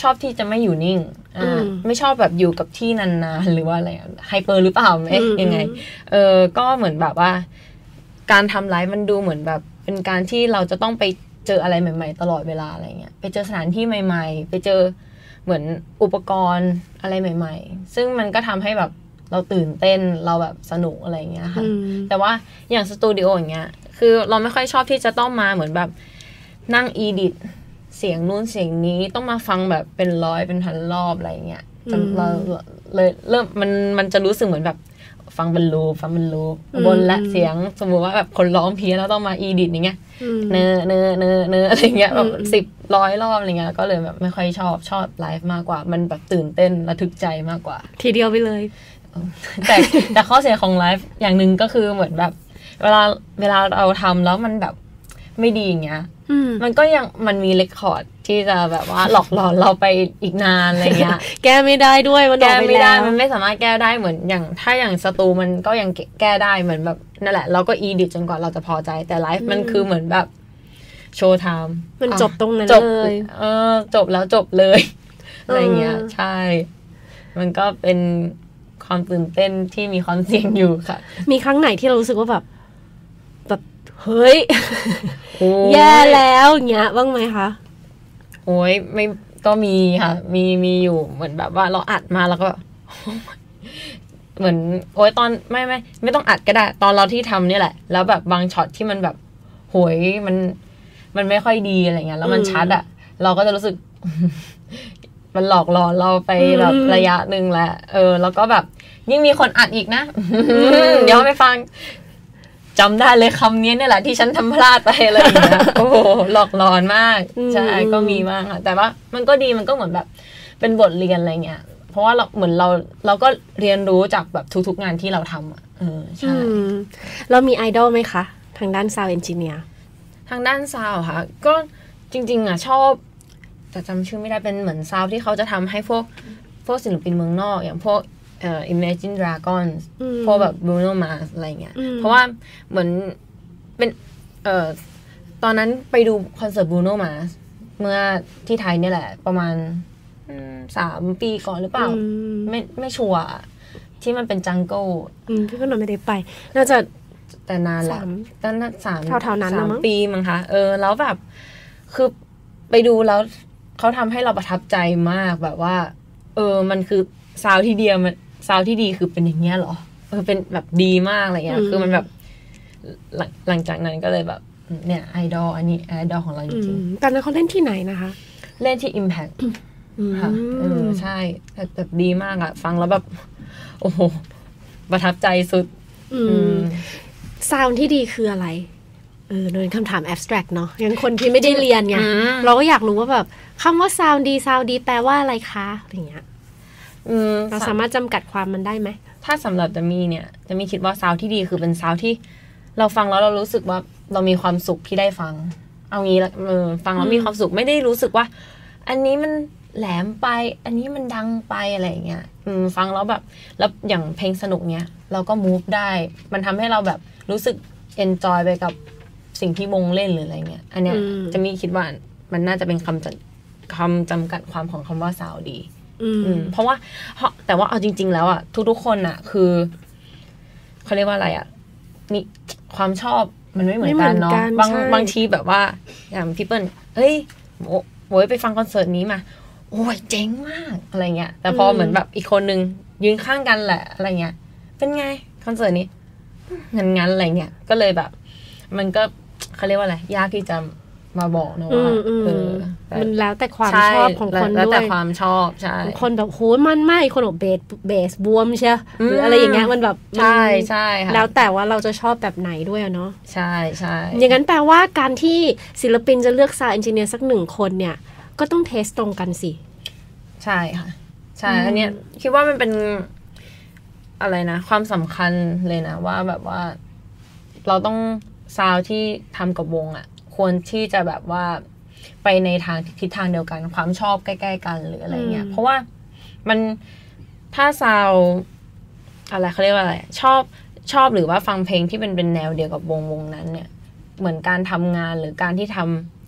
ชอบที่จะไม่อยู่นิ่งอ่าไม่ชอบแบบอยู่กับที่นานๆหรือว่าอะไรไฮเปอร์หรือเปล่าไหมยังไงเออก็เหมือนแบบว่าการทำไลฟ์มันดูเหมือนแบบเป็นการที่เราจะต้องไปเจออะไรใหม่ๆตลอดเวลาอะไรเงี้ยไปเจอสถานที่ใหม่ๆไปเจอเหมือนอุปกรณ์อะไรใหม่ๆซึ่งมันก็ทำให้แบบเราตื่นเต้นเราแบบสนุกอะไรเงี้ยค่ะแต่ว่าอย่างสตูดิโออย่างเงี้ยคือเราไม่ค่อยชอบที่จะต้องมาเหมือนแบบนั่งอีดิทเสียงนู้นเสียงนี้ต้องมาฟังแบบเป็นร้อยเป็นพันรอบอะไรเงี้ยเราเลยเริ่มมันมันจะรู้สึกเหมือนแบบฟังเป็นรูปฟังเป็นรูปบนและเสียงสมมุติว่าแบบคนร้องเพี้ยนแล้วต้องมาอีดิทอย่างเงี้ยเนอเนอเนอเนออะไรเงี้ยแบบสิบร้อยรอบอะไรเงี้ยก็เลยแบบไม่ค่อยชอบชอบไลฟ์มากกว่ามันแบบตื่นเต้นระทึกใจมากกว่าทีเดียวไปเลยแต่แต่ข้อเสียของไลฟ์อย่างหนึ่งก็คือเหมือนแบบเวลาเวลาเราทำแล้วมันแบบไม่ดีอย่างเงี้ยมันก็ยังมันมีเรคคอร์ดที่จะแบบว่าหลอกหลอนเราไปอีกนานอะไรเงี้ยแก้ไม่ได้ด้วยมันแก้ไม่ได้มันไม่สามารถแก้ได้เหมือนอย่างถ้าอย่างสตูมันก็ยังแก้ได้เหมือนแบบนั่นแหละเราก็อีดิทจนกว่าเราจะพอใจแต่ไลฟ์มันคือเหมือนแบบโชว์ไทม์มันจบตรงนั้นเลยเออจบแล้วจบเลยอะไรเงี้ยใช่มันก็เป็นความตื่นเต้นที่มีความเสี่ยงอยู่ค่ะมีครั้งไหนที่เรารู้สึกว่าแบบแบบเฮ้ยแย่แล้วเงี้ยบ้างไหมคะโอ้ยไม่ก็มีค่ะมีมีอยู่เหมือนแบบว่าเราอัดมาแล้วก็เหมือนโอ้ยตอนไม่ไม่ไม่ต้องอัดก็ได้ตอนเราที่ทำนี่แหละแล้วแบบบางช็อตที่มันแบบโหยมันมันไม่ค่อยดีอะไรเงี้ยแล้วมันชัดอ่ะเราก็จะรู้สึกมันหลอกหลอนเราไปแบบระยะนึงแล้วเออแล้วก็แบบยิ่งมีคนอัดอีกนะเดี๋ยวไปฟังจำได้เลยคำนี้เนี่ยแหละที่ฉันทำพลาดไปอะไรอย่างเงี้ยโอ้โหหลอกหลอนมากใช่ก็มีมากค่ะแต่ว่ามันก็ดีมันก็เหมือนแบบเป็นบทเรียนอะไรเงี้ยเพราะว่าเราเหมือนเราเราก็เรียนรู้จากแบบทุกๆงานที่เราทำอ่ะเออใช่เรามีไอดอลไหมคะทางด้านซาวด์เอนจิเนียร์ทางด้านซาวด์ค่ะก็จริงๆอ่ะชอบแต่จำชื่อไม่ได้เป็นเหมือนซาวด์ที่เขาจะทำให้พวกพวกศิลปินเมืองนอกอย่างพวกเอ่อ Imagine Dragons พวกแบบ Bruno Mars อะไรเงี้ยเพราะว่าเหมือนเป็นเอ่อตอนนั้นไปดูคอนเสิร์ต Bruno Mars เมื่อที่ไทยเนี่ยแหละประมาณสามปีก่อนหรือเปล่าไม่ไม่ชัวร์ที่มันเป็นจังเกิลพี่ก็นอนไม่ได้ไปน่าจะแต่นานแล้วตั้งแต่สามเท่าๆนั้นสามปีมั้งคะเออแล้วแบบคือไปดูแล้วเขาทำให้เราประทับใจมากแบบว่าเออมันคือซาวที่เดียวมันซาวที่ดีคือเป็นอย่างเงี้ยหรอเออเป็นแบบดีมากอะไรเงี้ยคือมันแบบหลังจากนั้นก็เลยแบบเนี่ยไอดอลอันนี้ไอดอลของเราจริงๆตอนนั้นเขาเล่นที่ไหนนะคะเล่นที่ Impact ค่ะเออใช่แต่แบบดีมากอะฟังแล้วแบบโอ้โหประทับใจสุดซาวที่ดีคืออะไรเออเป็นคำถาม abstract เนาะอย่างคนที่ไม่ได้เรียนไงเราก็อยากรู้ว่าแบบคำว่าซาวดีซาวดีแปลว่าอะไรคะอะไรเงี้ยเราสามารถจำกัดความมันได้ไหมถ้าสำหรับจะมีเนี่ยจะมีคิดว่าซาวที่ดีคือเป็นซาวที่เราฟังแล้วเรารู้สึกว่าเรามีความสุขที่ได้ฟังเอางี้ละเออฟังแล้วมีความสุขไม่ได้รู้สึกว่าอันนี้มันแหลมไปอันนี้มันดังไปอะไรอย่างเงี้ยฟังแล้วแบบแล้วอย่างเพลงสนุกเนี้ยเราก็ move ได้มันทำให้เราแบบรู้สึก enjoy ไปกับสิ่งที่วงเล่นหรืออะไรเงี้ยอันเนี้ยจะมีคิดว่ามันน่าจะเป็นคำจำคำจำกัดความของคำว่าซาวดีเพราะว่าแต่ว่าเอาจริงๆแล้วอ่ะทุกๆคนอ่ะคือเขาเรียกว่าอะไรอ่ะมีความชอบมันไม่เหมือนกันเนาะบางบางทีแบบว่าอย่างพี่เปิ้ลเฮ้ยโว้ยไปฟังคอนเสิร์ตนี้มาโอ้ยเจ๋งมากอะไรเงี้ยแต่พอเหมือนแบบอีกคนนึงยืนข้างกันแหละอะไรเงี้ยเป็นไงคอนเสิร์ตนี้งั้นๆอะไรเงี้ยก็เลยแบบมันก็เขาเรียกว่าอะไรยากที่จะมาบอกนะว่าเออมันแล้วแต่ความชอบของคนด้วยแล้วแต่ความชอบใช่คนแบบโหมันไม่คนแบบเบสเบสบวมใช่หรืออะไรอย่างเงี้ยมันแบบใช่ใช่ค่ะแล้วแต่ว่าเราจะชอบแบบไหนด้วยเนาะใช่ใช่อย่างนั้นแปลว่าการที่ศิลปินจะเลือกซาวด์เอนจิเนียร์สักหนึ่งคนเนี่ยก็ต้องเทสตรงกันสิใช่ค่ะใช่อันเนี้ยคิดว่ามันเป็นอะไรนะความสำคัญเลยนะว่าแบบว่าเราต้องซาวด์ที่ทำกับวงอ่ะควรที่จะแบบว่าไปในทางทิศทางเดียวกันความชอบใกล้ๆกันหรืออะไรเงี้ยเพราะว่ามันถ้าซาวด์อะไรเขาเรียกว่าอะไรชอบชอบหรือว่าฟังเพลงที่เป็นเป็นแนวเดียวกับวงวงนั้นเนี่ยเหมือนการทำงานหรือการที่ทำ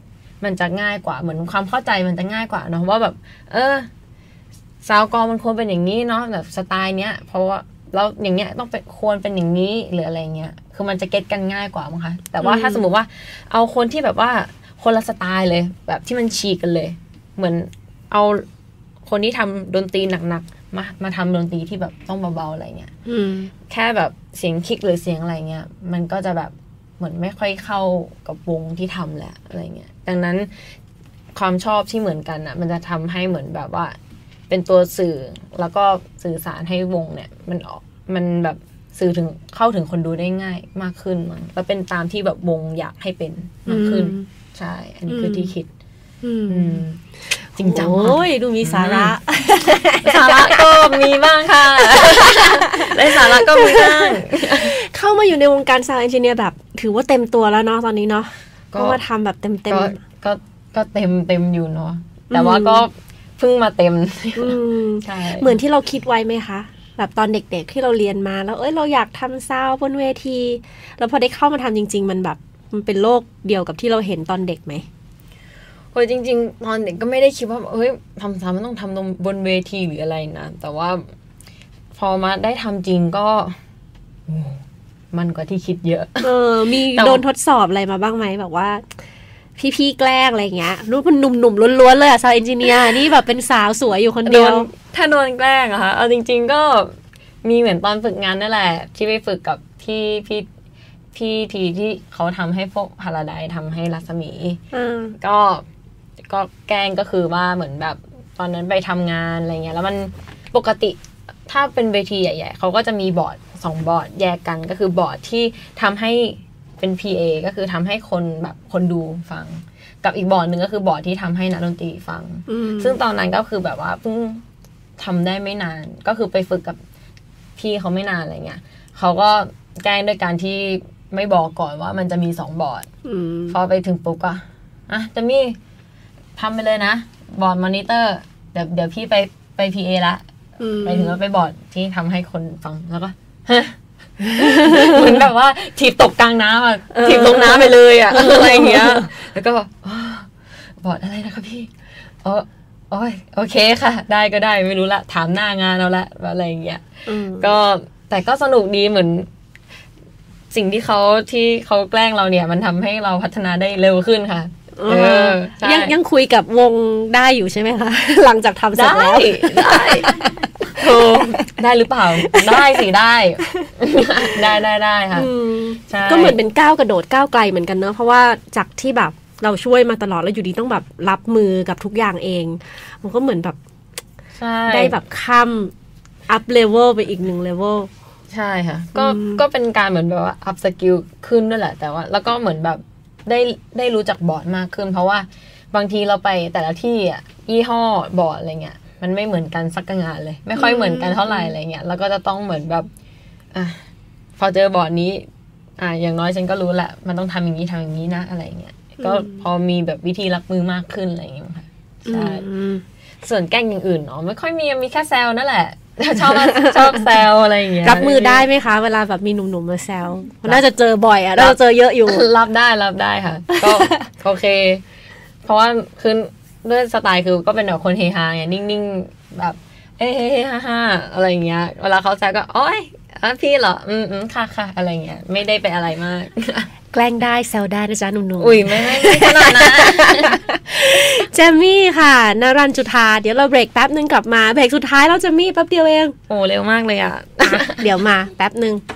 มันจะง่ายกว่าเหมือนความเข้าใจมันจะง่ายกว่าเนาะว่าแบบเออซาวกลองมันควรเป็นอย่างนี้เนาะแบบสไตล์เนี้ยเพราะว่าแล้วอย่างเงี้ยต้องเป็นควรเป็นอย่างนี้หรืออะไรเงี้ยคือมันจะเก็ตกันง่ายกว่ามั้งคะแต่ว่าถ้าสมมติว่าเอาคนที่แบบว่าคนละสไตล์เลยแบบที่มันฉีกกันเลยเหมือนเอาคนที่ทำดนตรีหนักๆมามาทำดนตรีที่แบบต้องเบาๆอะไรเงี้ยแค่แบบเสียงคิกหรือเสียงอะไรเงี้ยมันก็จะแบบเหมือนไม่ค่อยเข้ากับวงที่ทำแหละอะไรเงี้ยดังนั้นความชอบที่เหมือนกันอ่ะมันจะทำให้เหมือนแบบว่าเป็นตัวสื่อแล้วก็สื่อสารให้วงเนี่ยมันออกมันแบบสื่อถึงเข้าถึงคนดูได้ง่ายมากขึ้นมั้งแล้วเป็นตามที่แบบวงอยากให้เป็นมากขึ้นใช่อันนี้คือที่คิดจริงจังโอ้ยดูมีสาระสาระก็มีบ้างค่ะได้สาระก็มีบ้างเข้ามาอยู่ในวงการซาวด์เอนจิเนียร์แบบถือว่าเต็มตัวแล้วเนาะตอนนี้เนาะก็มาทำแบบเต็มเต็มก็ก็เต็มเต็มอยู่เนาะแต่ว่าก็เพิ่งมาเต็มใช่เหมือนที่เราคิดไว้ไหมคะแบบตอนเด็กๆที่เราเรียนมาแล้วเอ้ยเราอยากทำซาวด์บนเวทีแล้วพอได้เข้ามาทำจริงๆมันแบบมันเป็นโลกเดียวกับที่เราเห็นตอนเด็กไหมโอ้ยจริงๆตอนเด็กก็ไม่ได้คิดว่าเฮ้ยทำซาวด์มันต้องทำบนเวทีหรืออะไรนะแต่ว่าพอมาได้ทำจริงก็มันกว่าที่คิดเยอะเออมีโดนทดสอบอะไรมาบ้างไหมแบบว่าพี่ๆแกล้งอะไรเงี้ยรู้เป็นหนุ่มๆล้วนๆเลยอะซาวด์เอนจิเนียร์นี่แบบเป็นสาวสวยอยู่คนเดียวถ้าโดนแกล้งอะคะเอาจริงๆก็มีเหมือนตอนฝึกงานนั่นแหละที่ไปฝึกกับพี่พี่พี่ทีที่เขาทำให้พวกพาราไดซ์ทำให้รัศมีก็ก็แกล้งก็คือว่าเหมือนแบบตอนนั้นไปทำงานอะไรเงี้ยแล้วมันปกติถ้าเป็นเวทีใหญ่ๆเขาก็จะมีบอร์ดสองบอร์ดแยกกันก็คือบอร์ดที่ทำให้เป็น พี เอ ก็คือทำให้คนแบบคนดูฟังกับอีกบอร์ดหนึ่งก็คือบอร์ดที่ทำให้นักดนตรีฟังซึ่งตอนนั้นก็คือแบบว่าเพิ่งทำได้ไม่นานก็คือไปฝึกกับพี่เขาไม่นานอะไรเงี้ยเขาก็แกล้งด้วยการที่ไม่บอกก่อนว่ามันจะมีสองบอร์ดพอไปถึงปุ๊บก็อ่ะจะมีทำไปเลยนะบอร์ดมอนิเตอร์เดี๋ยวเดี๋ยวพี่ไปไป พี เอ ละไปถึงว่าไปบอร์ดที่ทำให้คนฟังแล้วก็เหมือนแบบว่าถีบตกกลางน้ำอ่ะถีบลงน้ำไปเลยอ่ะอะไรอย่างเงี้ยแล้วก็บอร์ดอะไรนะคะพี่อ๋อโอ้ยโอเคค่ะได้ก็ได้ไม่รู้ละถามหน้างานเอาละอะไรอย่างเงี้ยก็แต่ก็สนุกดีเหมือนสิ่งที่เขาที่เขาแกล้งเราเนี่ยมันทำให้เราพัฒนาได้เร็วขึ้นค่ะยังยังคุยกับวงได้อยู่ใช่ไหมคะหลังจากทำเสร็จแล้วได้โอ้ได้หรือเปล่าได้สิได้ได้ได้ได้ค่ะก็เหมือนเป็นก้าวกระโดดก้าวไกลเหมือนกันเนอะเพราะว่าจากที่แบบเราช่วยมาตลอดแล้วอยู่ดีต้องแบบรับมือกับทุกอย่างเองมันก็เหมือนแบบได้แบบข้ามอัพเลเวลไปอีกหนึ่งเลเวลใช่ค่ะก็ก็เป็นการเหมือนแบบว่าอัพสกิลขึ้นด้วยแหละแต่ว่าแล้วก็เหมือนแบบได้ได้รู้จักบอร์ดมากขึ้นเพราะว่าบางทีเราไปแต่ละที่อ่ะยี่ห้อบอร์ดอะไรเงี้ยมันไม่เหมือนกันสักงานเลยไม่ค่อยเหมือนกันเท่าไหร่อะไรเงี้ยแล้วก็จะต้องเหมือนแบบอ่ะพอเจอบอร์ดนี้อ่ะอย่างน้อยฉันก็รู้แหละมันต้องทำอย่างนี้ทำอย่างนี้นะอะไรเงี้ยก็พอมีแบบวิธีรับมือมากขึ้นอะไรอย่างเงี้ยค่ะใช่ส่วนแกล้งอย่างอื่นเนาะไม่ค่อยมีมีแค่แซวนั่นแหละชอบชอบแซวอะไรอย่างเงี้ยรับมือได้ไหมคะเวลาแบบมีหนุ่มๆมาแซวน่าจะเจอบ่อยอ่ะน่าจะเจอเยอะอยู่รับได้รับได้ค่ะก็โอเคเพราะว่าคือด้วยสไตล์คือก็เป็นแบบคนเฮฮาไงนิ่งๆแบบเฮ้เฮ้ฮ่าฮ่าอะไรอย่างเงี้ยเวลาเขาแซวก็โอ๊ยพี่เหรออืมอืมค่ะค่ะอะไรเงี้ยไม่ได้ไปอะไรมากแกล้งได้แซวได้นะจ๊ะหนุ่มๆอุ้ยไม่ไม่ไม่ขนาดนั้นเจมี่ค่ะนรัญจุธาเดี๋ยวเราเบรกแป๊บนึงกลับมาเบรกสุดท้ายแล้วเจมี่แป๊บเดียวเองโอ้เร็วมากเลยอ่ะเดี๋ยวมาแป๊บนึง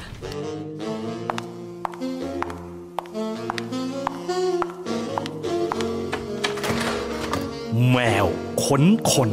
แมวขนคน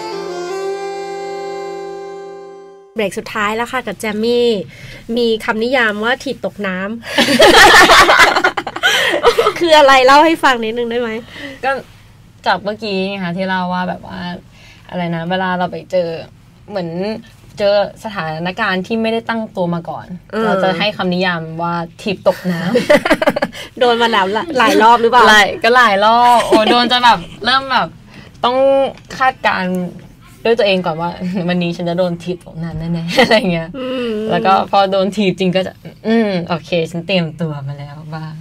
เบรกสุดท้ายแล้วค่ะกับแจมมี่มีคำนิยามว่าถีบตกน้ำ คืออะไรเล่าให้ฟังนิดนึงได้ไหมก็จากเมื่อกี้ค่ะที่เล่าว่าแบบว่าอะไรนะเวลาเราไปเจอเหมือนเจอสถานการณ์ที่ไม่ได้ตั้งตัวมาก่อนเราจะให้คำนิยามว่าถีบตกน้ำ โดนมาแล้วหลายรอบหรือเปล่าหลายก็หลายรอบโอ้โดนจะแบบเริ่มแบบต้องคาดการณ์ด้วยตัวเองก่อนว่าวันนี้ฉันจะโดนถีบตกน้ำแน่ๆอะไรเงี้ยแล้วก็พอโดนถีบจริงก็จะอืมโอเคฉันเตรียมตัวมาแล้วบ้าง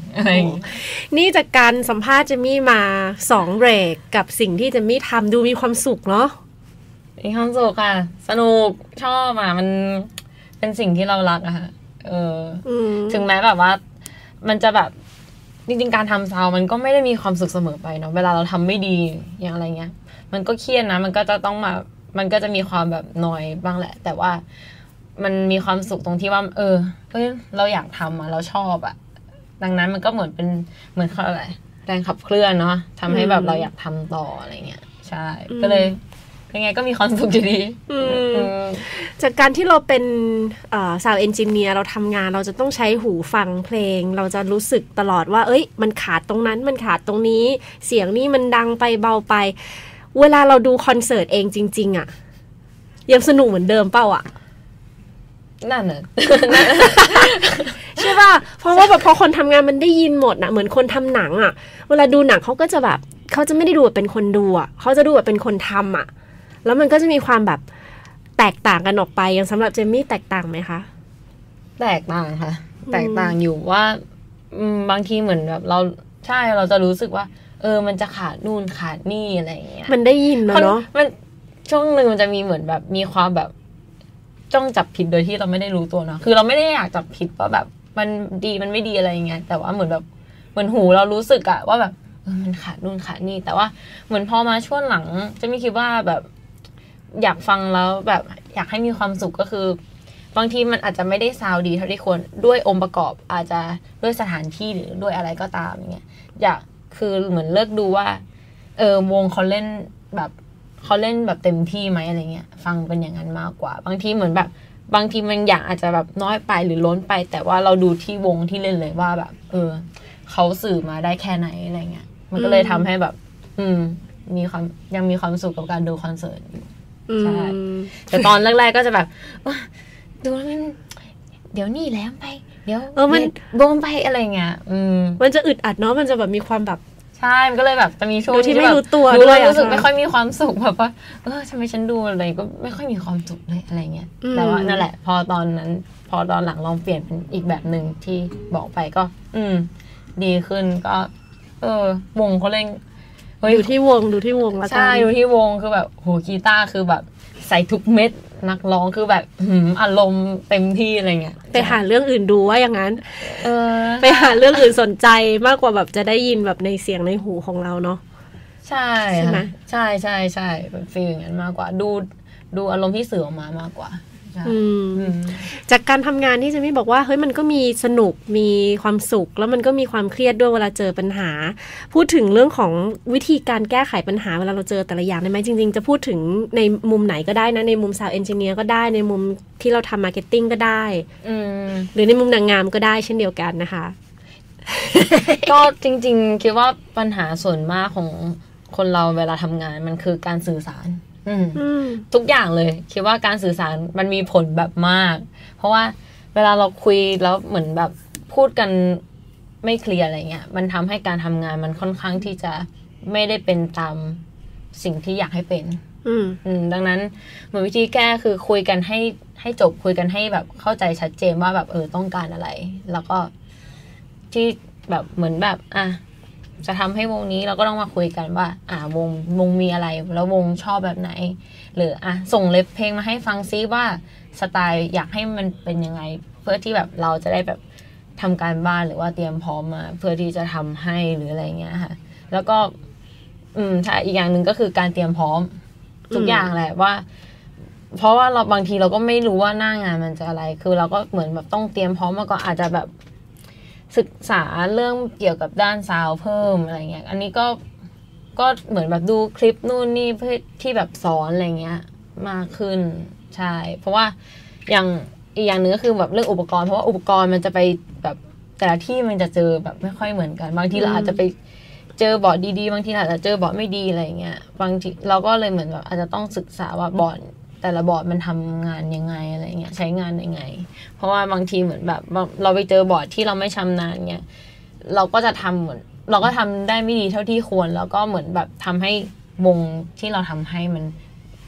อะไรอย่างงี้นี่จากการสัมภาษณ์เจมี่มาสองเบรกกับสิ่งที่เจมี่ทำดูมีความสุขเนาะมีความสุขค่ะสนุกชอบอ่ะมันเป็นสิ่งที่เรารักอะค่ะเออถึงแม้แบบว่ามันจะแบบจริงๆการทำซาวมันก็ไม่ได้มีความสุขเสมอไปเนาะเวลาเราทำไม่ดีอย่างอะไรเงี้ยมันก็เครียดนะมันก็จะต้องมามันก็จะมีความแบบนอยบ้างแหละแต่ว่ามันมีความสุขตรงที่ว่าเออเอ้ยเราอยากทำอ่ะเราชอบอ่ะดังนั้นมันก็เหมือนเป็นเหมือนเขาอะไรแรงขับเคลื่อนเนาะทำให้แบบเราอยากทำต่ออะไรเงี้ยใช่ก็เลยยังไงก็มีความสุขอยู่ดีจากการที่เราเป็นซาวด์เอนจิเนียร์เราทำงานเราจะต้องใช้หูฟังเพลงเราจะรู้สึกตลอดว่าเอ้ยมันขาดตรงนั้นมันขาดตรงนี้เสียงนี่มันดังไปเบาไปเวลาเราดูคอนเสิร์ตเองจริงๆอ่ะยังสนุกเหมือนเดิมเปล่าอ่ะนั่นน่ะใช่ป่ะเพราะว่าแบบพอคนทำงานมันได้ยินหมดนะเหมือนคนทำหนังอ่ะเวลาดูหนังเขาก็จะแบบเขาจะไม่ได้ดูแบบเป็นคนดูอ่ะเขาจะดูแบบเป็นคนทำอ่ะแล้วมันก็จะมีความแบบแตกต่างกันออกไปอย่างสำหรับเจมี่แตกต่างไหมคะแตกต่างค่ะแตกต่างอยู่ว่าบางทีเหมือนแบบเราใช่เราจะรู้สึกว่าเออมันจะขาดนู่นขาดนี่อะไรอย่างเงี้ยมันได้ยินเนาะมันช่วงนึงมันจะมีเหมือนแบบมีความแบบจ้องจับผิดโดยที่เราไม่ได้รู้ตัวเนาะคือเราไม่ได้อยากจับผิดว่าแบบมันดีมันไม่ดีอะไรอย่างเงี้ยแต่ว่าเหมือนแบบเหมือนหูเรารู้สึกอะว่าแบบเออมันขาดนู่นขาดนี่แต่ว่าเหมือนพอมาช่วงหลังจะไม่คิดว่าแบบอยากฟังแล้วแบบอยากให้มีความสุขก็คือบางทีมันอาจจะไม่ได้ซาวดีเท่าที่ควรด้วยองค์ประกอบอาจจะด้วยสถานที่หรือด้วยอะไรก็ตามอย่างเงี้ยอยากคือเหมือนเลิกดูว่าเออวงเขาเล่นแบบเขาเล่นแบบเต็มที่ไหมอะไรเงี้ยฟังเป็นอย่างนั้นมากกว่าบางทีเหมือนแบบบางทีมันอย่างอาจจะแบบน้อยไปหรือล้นไปแต่ว่าเราดูที่วงที่เล่นเลยว่าแบบเออเขาสื่อมาได้แค่ไหนอะไรเงี้ยมันก็เลยทำให้แบบอืมมีความยังมีความสุขกับการดูคอนเสิร์ตอยู่ใช่แต่ตอนแรกๆก็จะแบบดูแล้วมันเดี๋ยวนี่แล้วไปเดี๋ยวเออมันโบมไปอะไรเงี้ยอืมมันจะอึดอัดเนาะมันจะแบบมีความแบบใช่มันก็เลยแบบจะมีช่วงที่ไม่รู้ตัวด้วยรู้สึกไม่ค่อยมีความสุขแบบว่าเออทำไมฉันดูอะไรก็ไม่ค่อยมีความสุขเลยอะไรเงี้ยแต่ว่านั่นแหละพอตอนนั้นพอตอนหลังลองเปลี่ยนเป็นอีกแบบนึงที่บอกไปก็อืมดีขึ้นก็เออวงเขาเล่นอยู่ที่วงดูที่วงละกันใช่อยู่ที่วงคือแบบโหกีตาร์คือแบบใส่ทุกเม็ดนักร้องคือแบบหืมอารมณ์เต็มที่อะไรเงี้ยไปหาเรื่องอื่นดูว่าอย่างนั้นเออไปหาเรื่องอื่นสนใจมากกว่าแบบจะได้ยินแบบในเสียงในหูของเราเนาะใช่ใช่ไหมใช่ใช่ใช่แบบฟีลอย่างนั้นมากกว่าดูดูอารมณ์ที่สื่อออกมามากกว่าจากการทำงานที่จะไม่บอกว่าเฮ้ยมันก็มีสนุกมีความสุขแล้วมันก็มีความเครียดด้วยเวลาเจอปัญหาพูดถึงเรื่องของวิธีการแก้ไขปัญหาเวลาเราเจอแต่ละอย่างได้ไหมจริงๆจะพูดถึงในมุมไหนก็ได้นะในมุมซาวด์เอนจิเนียร์ก็ได้ในมุมที่เราทำมาร์เก็ตติ้งก็ได้หรือในมุมนางงามก็ได้เช่นเดียวกันนะคะก็จริงๆคิดว่าปัญหาส่วนมากของคนเราเวลาทำงานมันคือการสื่อสารทุกอย่างเลยคิดว่าการสื่อสารมันมีผลแบบมากเพราะว่าเวลาเราคุยแล้วเหมือนแบบพูดกันไม่เคลียร์อะไรเงี้ยมันทำให้การทำงานมันค่อนข้างที่จะไม่ได้เป็นตามสิ่งที่อยากให้เป็นดังนั้นเหมือนวิธีแก้คือคุยกันให้ให้จบคุยกันให้แบบเข้าใจชัดเจนว่าแบบเออต้องการอะไรแล้วก็ที่แบบเหมือนแบบอ่ะจะทำให้วงนี้เราก็ต้องมาคุยกันว่าอ่าวงวงมีอะไรแล้ววงชอบแบบไหนหรืออ่ะส่งเล็บเพลงมาให้ฟังซิว่าสไตล์อยากให้มันเป็นยังไงเพื่อที่แบบเราจะได้แบบทำการบ้านหรือว่าเตรียมพร้อมมาเพื่อที่จะทำให้หรืออะไรเงี้ยค่ะแล้วก็อืมใช่อีกอย่างหนึ่งก็คือการเตรียมพร้อมทุกอย่างแหละว่าเพราะว่าเราบางทีเราก็ไม่รู้ว่าหน้างานมันจะอะไรคือเราก็เหมือนแบบต้องเตรียมพร้อมมาก่อนอาจจะแบบศึกษาเรื่องเกี่ยวกับด้านซาวด์เพิ่มอะไรเงี้ยอันนี้ก็ก็เหมือนแบบดูคลิปนู่นนี่เพื่อที่แบบสอนอะไรเงี้ยมากขึ้นใช่เพราะว่าอย่างอีกอย่างหนึ่งก็คือแบบเรื่องอุปกรณ์เพราะว่าอุปกรณ์มันจะไปแบบแต่ละที่มันจะเจอแบบไม่ค่อยเหมือนกันบางทีเราอาจจะไปเจอบอร์ดดีๆบางทีอาจจะเจอบอร์ดไม่ดีอะไรเงี้ยบางทีเราก็เลยเหมือนแบบอาจจะต้องศึกษาว่าบอร์ดแต่ละบอร์ดมันทำงานยังไงอะไรเงี้ยใช้งานยังไงเพราะว่าบางทีเหมือนแบบเราไปเจอบอร์ดที่เราไม่ชำนาญเงี้ยเราก็จะทำเหมือนเราก็ทำได้ไม่ดีเท่าที่ควรแล้วก็เหมือนแบบทำให้วงที่เราทำให้มัน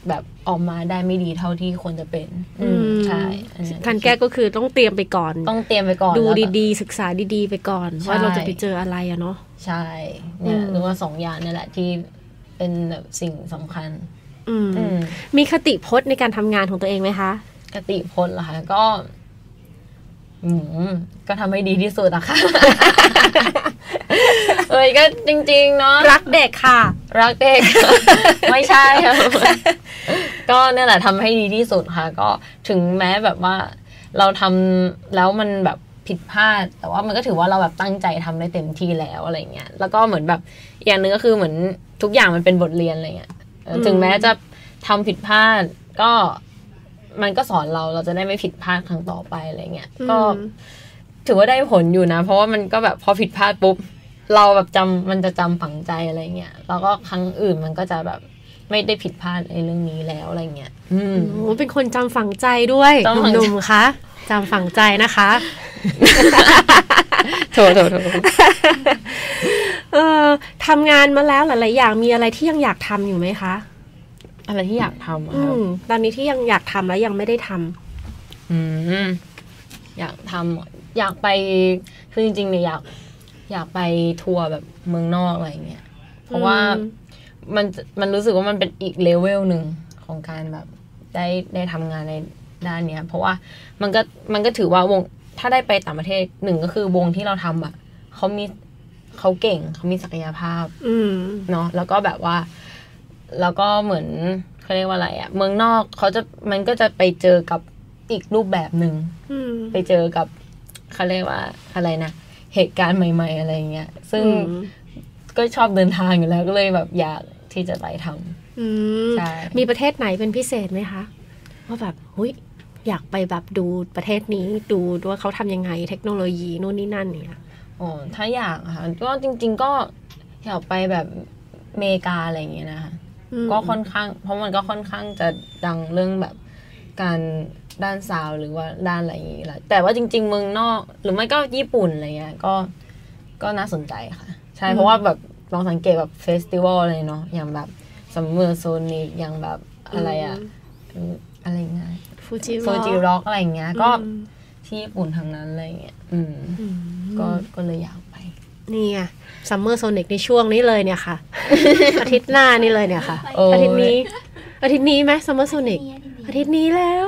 แบบออกมาได้ไม่ดีเท่าที่ควรจะเป็นอืมใช่อันนี้การแก้ก็คือต้องเตรียมไปก่อนต้องเตรียมไปก่อนดูดีๆศึกษาดีๆไปก่อนว่าเราจะไปเจออะไรอะเนาะใช่เนี่ยหรือว่าสองอย่างนี่แหละที่เป็นแบบสิ่งสำคัญอืมมีคติพจน์ในการทำงานของตัวเองไหมคะคติพจน์เหรอคะก็อืมก็ทำให้ดีที่สุดอะค่ะ เอ้ยก็จริงๆเนาะรักเด็กค่ะรักเด็ก ไม่ใช่ค่ะ ก็นี่แหละทำให้ดีที่สุดค่ะก็ถึงแม้แบบว่าเราทำแล้วมันแบบผิดพลาดแต่ว่ามันก็ถือว่าเราแบบตั้งใจทำได้เต็มที่แล้วอะไรเงี้ยแล้วก็เหมือนแบบอย่างนึงก็คือเหมือนทุกอย่างมันเป็นบทเรียนอะไรเงี้ยถึงแม้จะทำผิดพลาดก็มันก็สอนเราเราจะได้ไม่ผิดพลาดครั้งต่อไปอะไรเงี้ยก็ถือว่าได้ผลอยู่นะเพราะว่ามันก็แบบพอผิดพลาดปุ๊บเราแบบจำมันจะจำฝังใจอะไรเงี้ยแล้วก็ครั้งอื่นมันก็จะแบบไม่ได้ผิดพลาดในเรื่องนี้แล้วอะไรเงี้ยอืมโอ้เป็นคนจำฝังใจด้วยหนุ่มๆคะจำฝังใจนะคะโถโถโถเออทำงานมาแล้วหลายๆอย่างมีอะไรที่ยังอยากทำอยู่ไหมคะอะไรที่อยากทำครับตอนนี้ที่ยังอยากทำแล้วยังไม่ได้ทำอืมอยากทำอยากไปคือจริงๆเนี่ยอยากอยากไปทัวร์แบบเมืองนอกอะไรเงี้ยเพราะว่ามันมันรู้สึกว่ามันเป็นอีกเลเวลหนึ่งของการแบบได้ได้ทำงานในด้านเนี้ยเพราะว่ามันก็มันก็ถือว่าวงถ้าได้ไปต่างประเทศหนึ่งก็คือวงที่เราทำอ่ะเขามีเขาเก่งเขามีศักยภาพเนาะแล้วก็แบบว่าแล้วก็เหมือนเขาเรียกว่าอะไรอ่ะเมืองนอกเขาจะมันก็จะไปเจอกับอีกรูปแบบหนึ่งไปเจอกับเขาเรียกว่าอะไรนะเหตุการณ์ใหม่ๆอะไรเงี้ยซึ่งก็ชอบเดินทางอยู่แล้วก็เลยแบบอยากที่จะไปทำใช่มีประเทศไหนเป็นพิเศษไหมคะว่าแบบหุ้ยอยากไปแบบดูประเทศนี้ดูว่าเขาทำยังไงเทคโนโลยีนู่นนี่นั่นเนี่ยอ๋อถ้าอยากค่ะก็จริงๆก็อยากไปแบบอเมริกาอะไรอย่างเงี้ยนะคะก็ค่อนข้างเพราะมันก็ค่อนข้างจะดังเรื่องแบบการด้านซาวหรือว่าด้านอะไรอย่างงี้แหละแต่ว่าจริงๆเมืองนอกหรือไม่ก็ญี่ปุ่นอะไรเงี้ยก็ก็น่าสนใจค่ะใช่เพราะว่าแบบลองสังเกตแบบเฟสติวัลอะไรเนาะอย่างแบบซัมเมอร์โซนิกอย่างแบบอะไรอะอะไรเงี้ยฟูจิฟูจิร็อกอะไรเงี้ยก็ที่ญี่ปุ่นทางนั้นอะไรเงี้ยอืมก็ก็เลยอยากไปนี่ไงซัมเมอร์โซนิกในช่วงนี้เลยเนี่ยค่ะ อาทิตย์หน้านี่เลยเนี่ยค่ะอาทิตย์นี้อาทิตย์นี้ไหมซัมเมอร์โซนิกอาทิตย์นี้แล้ว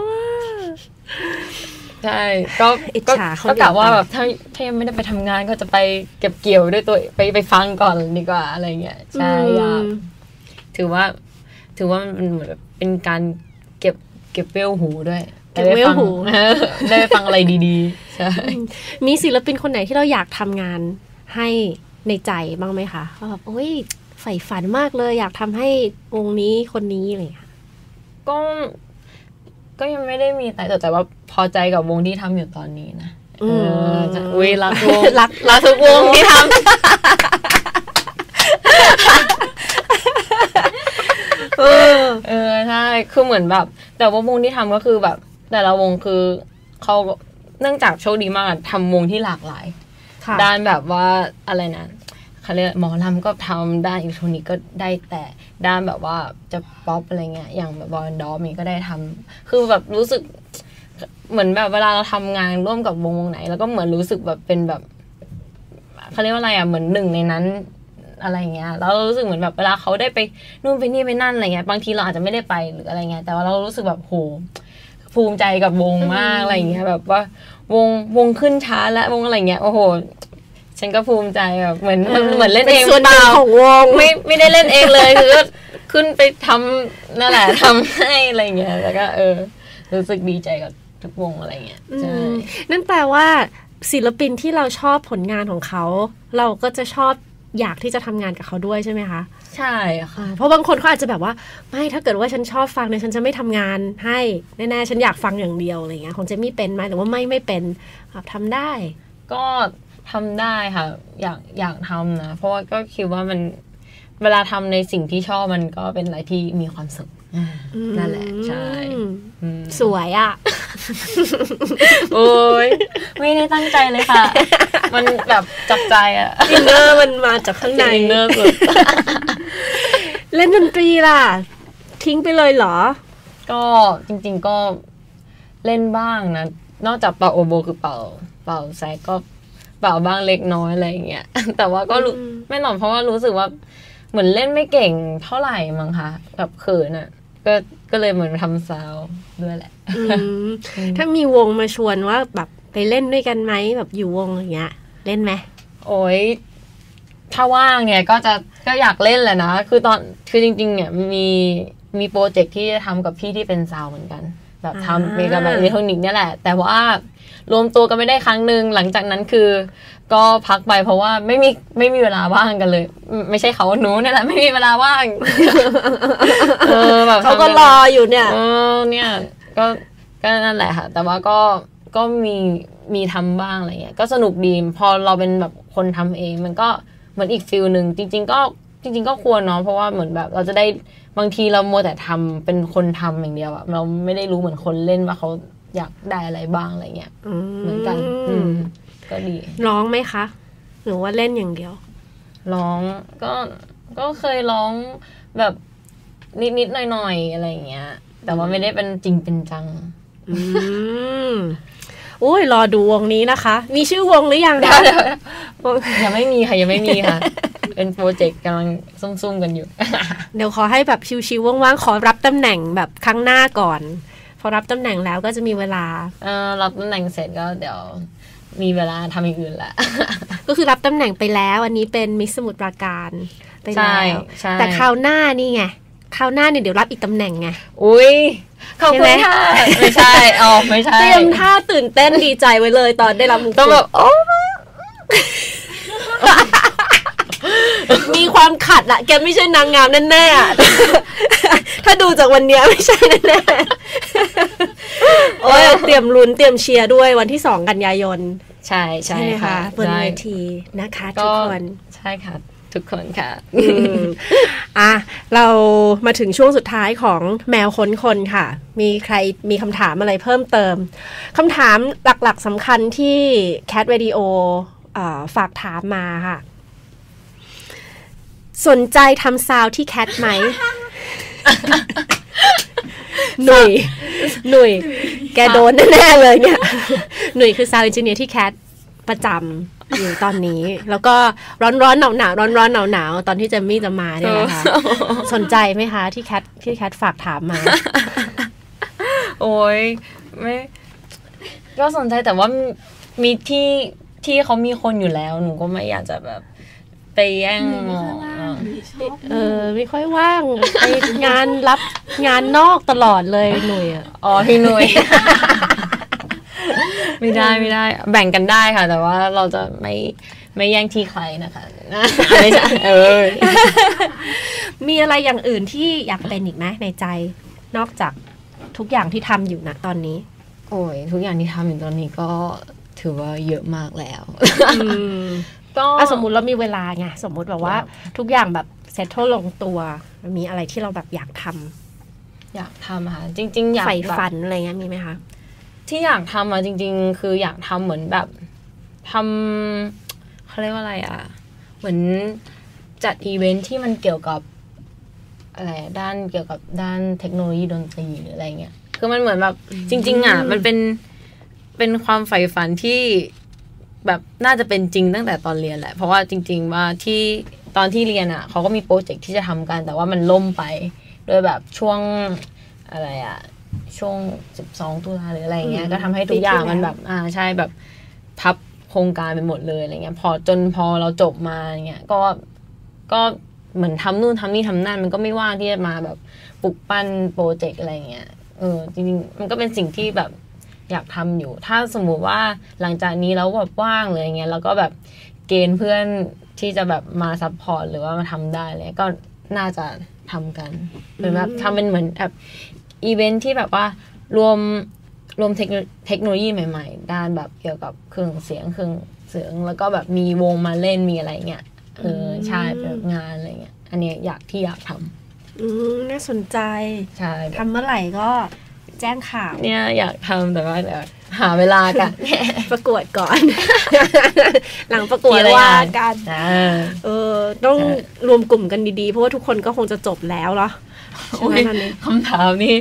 ใช่ก็ก็ก็กะว่าแบบถ้าถ้ายังไม่ได้ไปทำงานก็จะไปเก็บเกี่ยวด้วยตัวไปไปฟังก่อนดีกว่าอะไรเงี้ยใช่ถือว่าถือว่ามันเหมือนเป็นการเก็บเก็บเวลหูด้วยเก็บเวลหูได้ฟังอะไรดีๆใช่มีศิลปินคนไหนที่เราอยากทำงานให้ในใจบ้างไหมคะแบบโอ้ยใฝ่ฝันมากเลยอยากทำให้วงนี้คนนี้อะไรอย่างเงี้ยก็ก็ยังไม่ได้มีแต่แต่ว่าพอใจกับวงที่ทำอยู่ตอนนี้นะเอออุ้ยรักวงรักรักทุกวงที่ทำเออเออใช่คือเหมือนแบบแต่ว่าวงที่ทำก็คือแบบแต่ละวงคือเขาเนื่องจากโชคดีมากทำวงที่หลากหลายด้านแบบว่าอะไรนะเขาเรียกหมอลำก็ทำด้านอิเล็กทรอนิกส์ก็ได้แต่ด้านแบบว่าจะป๊อปอะไรเงี้ยอย่างแบบบอยแอนด์ดอลมีก็ได้ทำคือแบบรู้สึกเหมือนแบบเวลาเราทำงานร่วมกับวงวงไหนแล้วก็เหมือนรู้สึกแบบเป็นแบบเขาเรียกว่าอะไรอ่ะเหมือนหนึ่งในนั้นอะไรเงี้ยแล้วเรารู้สึกเหมือนแบบเวลาเขาได้ไปนู่นไปนี่ไปนั่นอะไรเงี้ยบางทีเราอาจจะไม่ได้ไปหรืออะไรเงี้ยแต่ว่าเรารู้สึกแบบโหภูมิใจกับวงมากอะไรเงี้ยแบบว่าวงวงขึ้นช้าและวงอะไรเงี้ยโอ้โหฉันก็ภูมิใจแบบเหมือนเหมือนเล่นเองเปล่าไม่ไม่ได้เล่นเองเลยคือก็ขึ้นไปทำนั่นแหละทำให้อะไรเงี้ยแล้วก็เออรู้สึกดีใจกับทุกวงอะไรเงี้ยใช่นั่นแปลว่าศิลปินที่เราชอบผลงานของเขาเราก็จะชอบอยากที่จะทำงานกับเขาด้วยใช่ไหมคะใช่ค่ะเพราะบางคนเขาอาจจะแบบว่าไม่ถ้าเกิดว่าฉันชอบฟังเนี่ยฉันจะไม่ทำงานให้แน่ๆฉันอยากฟังอย่างเดียวอะไรเงี้ยของเจมี่เป็นไหมหรือว่าไม่ไม่เป็นทำได้ก็ทำได้ค่ะอยากอยากทำนะเพราะว่าก็คิดว่ามันเวลาทำในสิ่งที่ชอบมันก็เป็นอะไรที่มีความสุขนั่นแหละใช่สวยอ่ะโอ้ยไม่ได้ตั้งใจเลยค่ะมันแบบจับใจอ่ะอินเนอร์มันมาจากข้างในอินเนอร์สุดเล่นดนตรีล่ะทิ้งไปเลยเหรอก็จริงๆก็เล่นบ้างนะนอกจากเป่าโอโบคือเป่าเป่าแซกก็เป่าบ้างเล็กน้อยอะไรอย่างเงี้ยแต่ว่าก็ไม่หรอกเพราะว่ารู้สึกว่าเหมือนเล่นไม่เก่งเท่าไหร่มั้งคะแบบเขินอ่ะก็ก็เลยเหมือนทำซาวด้วยแหละถ้ามีวงมาชวนว่าแบบไปเล่นด้วยกันไหมแบบอยู่วงอย่างเงี้ยเล่นไหมโอ้ยถ้าว่างเนี่ยก็จะก็อยากเล่นแหละนะคือตอนคือจริงๆเนี่ยมีมีโปรเจกต์ที่จะทำกับพี่ที่เป็นซาวเหมือนกันแบบทำเมกะแบบอิเล็กทรอนิกส์เนี่ยแหละแต่ว่ารวมตัวกันไม่ได้ครั้งหนึ่งหลังจากนั้นคือก็พักไปเพราะว่าไม่มีไม่มีเวลาว่างกันเลยไม่ใช่เขาหนูเนี่ยแหละไม่มีเวลาว่างเออแบบเขาก็รออยู่เนี่ยเออเนี่ยก็ก็นั่นแหละค่ะแต่ว่าก็ก็มีมีทำบ้างอะไรเงี้ยก็สนุกดีพอเราเป็นแบบคนทำเองมันก็เหมือนอีกฟิลนึงจริงๆก็จริงๆก็ควรเนาะเพราะว่าเหมือนแบบเราจะได้บางทีเราโมแต่ทำเป็นคนทำอย่างเดียวอะเราไม่ได้รู้เหมือนคนเล่นว่าเขาอยากได้อะไรบ้างอะไรเงี้ยเหมือนกันก็ดีร้องไหมคะหรือว่าเล่นอย่างเดียวร้องก็ก็เคยร้องแบบนิดๆหน่อยๆอะไรอย่างเงี้ยแต่ว่าไม่ได้เป็นจริงเป็นจังอืมโอ้ยรอดูวงนี้นะคะมีชื่อวงหรือยังคะยังไม่มีค่ะยังไม่มีค่ะเป็นโปรเจกต์กำลังซุ่มๆกันอยู่เดี๋ยวขอให้แบบชิวๆว่างๆขอรับตำแหน่งแบบครั้งหน้าก่อนพอรับตำแหน่งแล้วก็จะมีเวลาเออรับตำแหน่งเสร็จก็เดี๋ยวมีเวลาทำอย่างอื่นแหละก็คือรับตำแหน่งไปแล้วอันนี้เป็นมิสสมุทรปราการไปแล้วแต่คราวหน้านี่ไงคราวหน้าเนี่ยเดี๋ยวรับอีกตำแหน่งไงอุ้ยขอบคุณค่ะไม่ใช่อ๋อไม่ใช่เตรียมท่าตื่นเต้นดีใจไว้เลยตอนได้รับมงกุฎต้องแบบโอ้มีความขัดอะแกไม่ใช่นางงามแน่ๆถ้าดูจากวันนี้ไม่ใช่แน่ๆโอ้ยเตรียมลุ้นเตรียมเชียร์ด้วยวันที่สองกันยายนใช่ใช่ค่ะบนเวทีนะคะทุกคนใช่ค่ะทุกคนค่ะอ่ะเรามาถึงช่วงสุดท้ายของแมวค้นคนค่ะมีใครมีคำถามอะไรเพิ่มเติมคำถามหลักๆสำคัญที่ Cat Radio ฝากถามมาค่ะสนใจทำซาวที่แคทไหม หนุ่ยหนุ่ยแกโดนแน่ๆเลยเนี่ยหนุ่ยคือซาวด์เอนจิเนียร์ที่แคทประจำอยู่ตอนนี้แล้วก็ร้อนร้อนหนาวหนาวร้อนร้อนหนาวหนาวตอนที่เจมมี่จะมาเนี่ยนะคะสนใจไหมคะที่แคทที่แคทฝากถามมาโอ้ยไม่ก็สนใจแต่ว่ามีที่ที่เขามีคนอยู่แล้วหนูก็ไม่อยากจะแบบไปแย่งเออไม่ค่อยว่างไปงานรับงานนอกตลอดเลยหนุ่ยอ่ะอ๋อพี่หนุ่ยไม่ได้ไม่ได้แบ่งกันได้ค่ะแต่ว่าเราจะไม่ไม่แย่งที่ใครนะคะไม่ใช่เออมีอะไรอย่างอื่นที่อยากเป็นอีกไหมในใจนอกจากทุกอย่างที่ทำอยู่นะตอนนี้โอ้ยทุกอย่างที่ทำอยู่ตอนนี้ก็ถือว่าเยอะมากแล้วก็สมมุติเรามีเวลาไงสมมุติแบบว่าทุกอย่างแบบเซตเทิลลงตัวมีอะไรที่เราแบบอยากทำอยากทำค่ะจริงๆอยากใฝ่ฝันอะไรเงี้ยมีไหมคะที่อยากทำอ่ะจริงๆคืออยากทำเหมือนแบบทำเขาเรียกว่าอะไรอ่ะเหมือนจัดอีเวนท์ที่มันเกี่ยวกับอะไรด้านเกี่ยวกับด้านเทคโนโลยีดนตรีหรืออะไรเงี้ยคือมันเหมือนแบบจริงๆอ่ะมันเป็นเป็นความใฝ่ฝันที่แบบน่าจะเป็นจริงตั้งแต่ตอนเรียนแหละเพราะว่าจริงๆว่าที่ตอนที่เรียนอ่ะเขาก็มีโปรเจกต์ที่จะทำกันแต่ว่ามันล่มไปโดยแบบช่วงอะไรอ่ะช่วงสิบสองตุลาหรืออะไรเงี้ยก็ทำให้ทุกอย่างมันแบบอ่าใช่แบบพับโครงการไปหมดเลยอะไรเงี้ยพอจนพอเราจบมาเงี้ยก็ก็เหมือนทำนู่นทำนี่ทำนั่นมันก็ไม่ว่างที่จะมาแบบปลุกปั้นโปรเจกต์อะไรเงี้ยเออจริงๆมันก็เป็นสิ่งที่แบบอยากทำอยู่ถ้าสมมุติว่าหลังจากนี้แล้วแบบว่างเลยเงี้ยแล้วก็แบบเกณฑ์เพื่อนที่จะแบบมาซัพพอร์ตหรือว่ามาทำได้เลยก็น่าจะทำกันเหมือนแบบทำเป็นเหมือนแบบอีเวนท์ที่แบบว่ารวมรวมเทคโนโลยีใหม่ๆด้านแบบเกี่ยวกับเครื่องเสียงเครื่องเสียงแล้วก็แบบมีวงมาเล่นมีอะไรเงี้ยเออใช่แบบงานอะไรเงี้ยอันนี้อยากที่อยากทำอืมน่าสนใจใช่ทำเมื่อไหร่ก็แจ้งข่าวเนี่ยอยากทำแต่ว่าเดี๋ยวหาเวลากันประกวดก่อน หลังประกวดว่ากันเออต้องรวมกลุ่มกันดีๆเพราะว่าทุกคนก็คงจะจบแล้วเนาะใช่ไหมตอนนี้คำถามนี้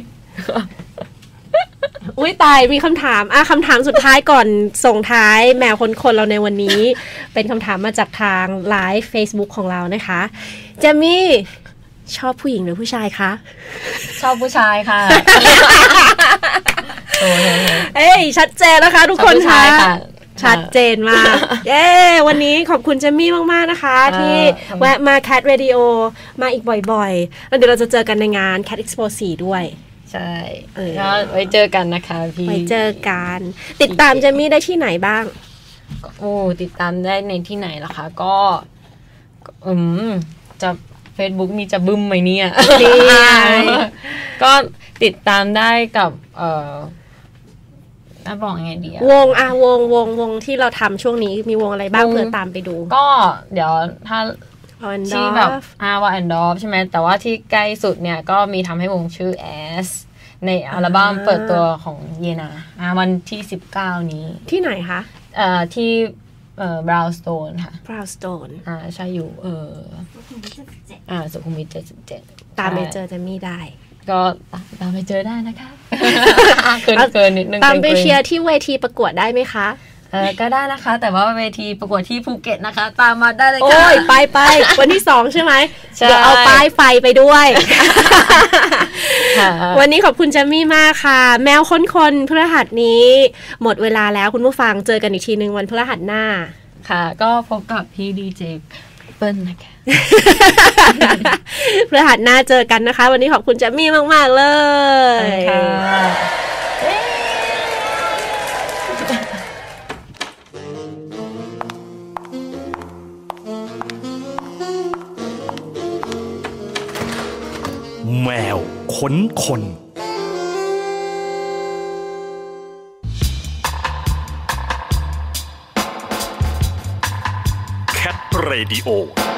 อุ้ยตายมีคำถามอ่ะคำถามสุดท้ายก่อนส่งท้ายแมวคนๆเราในวันนี้ เป็นคำถามมาจากทางไลฟ์ Facebook ของเรานะคะเจมี่ชอบผู้หญิงหรือผู้ชายคะชอบผู้ชายค่ะเอ้ยชัดเจนนะคะทุกคนค่ะชัดเจนมากเย้วันนี้ขอบคุณเจมี่มากๆนะคะที่แวะมา Cat Radio มาอีกบ่อยๆแล้วเดี๋ยวเราจะเจอกันในงาน Cat Expo สี่ด้วยใช่ก็ไว้เจอกันนะคะพี่ไว้เจอกันติดตามเจมี่ได้ที่ไหนบ้างโอ้ติดตามได้ในที่ไหนล่ะคะก็อืมจะ Facebook นี่จะบึ้มไหมเนี่ยก็ติดตามได้กับเอ่อน่าบอกยังไงดีอะวงอะวงวงวงที่เราทำช่วงนี้มีวงอะไรบ้างเพื่อตามไปดูก็เดี๋ยวถ้าที่แบบอาวาแอนดอฟใช่ไหมแต่ว่าที่ใกล้สุดเนี่ยก็มีทำให้วงชื่อ S ในอัลบั้มเปิดตัวของเยนาวันที่สิบเก้านี้ที่ไหนคะเอ่อที่เอ่อบราวน์สโตนค่ะบราวน์สโตนอ่าใช่อยู่เอออ่าสุขุมวิทเจ็ดสิบเจ็ดตามไปเจอจะมีได้ก็ตามไปเจอได้นะคะเกินเกินนิดนึงตามไปเชียร์ที่เวทีประกวดได้ไหมคะเออก็ได้นะคะแต่ว่าเวทีประกวดที่ภูเก็ตนะคะตามมาได้เลยค่ะโอ้ยไปไปวันที่สองใช่ไหมเดี๋ยวเอาป้ายไฟไปด้วยวันนี้ขอบคุณเจมี่มากค่ะแมวค้นคนพฤหัสนี้หมดเวลาแล้วคุณผู้ฟังเจอกันอีกทีนึงวันพฤหัสหน้าค่ะก็พบกับพี่ดีเจเปิ้ลนะคะพฤหัสหน้าเจอกันนะคะวันนี้ขอบคุณเจมี่มากๆเลยค่ะแมวค้นคน Cat Radio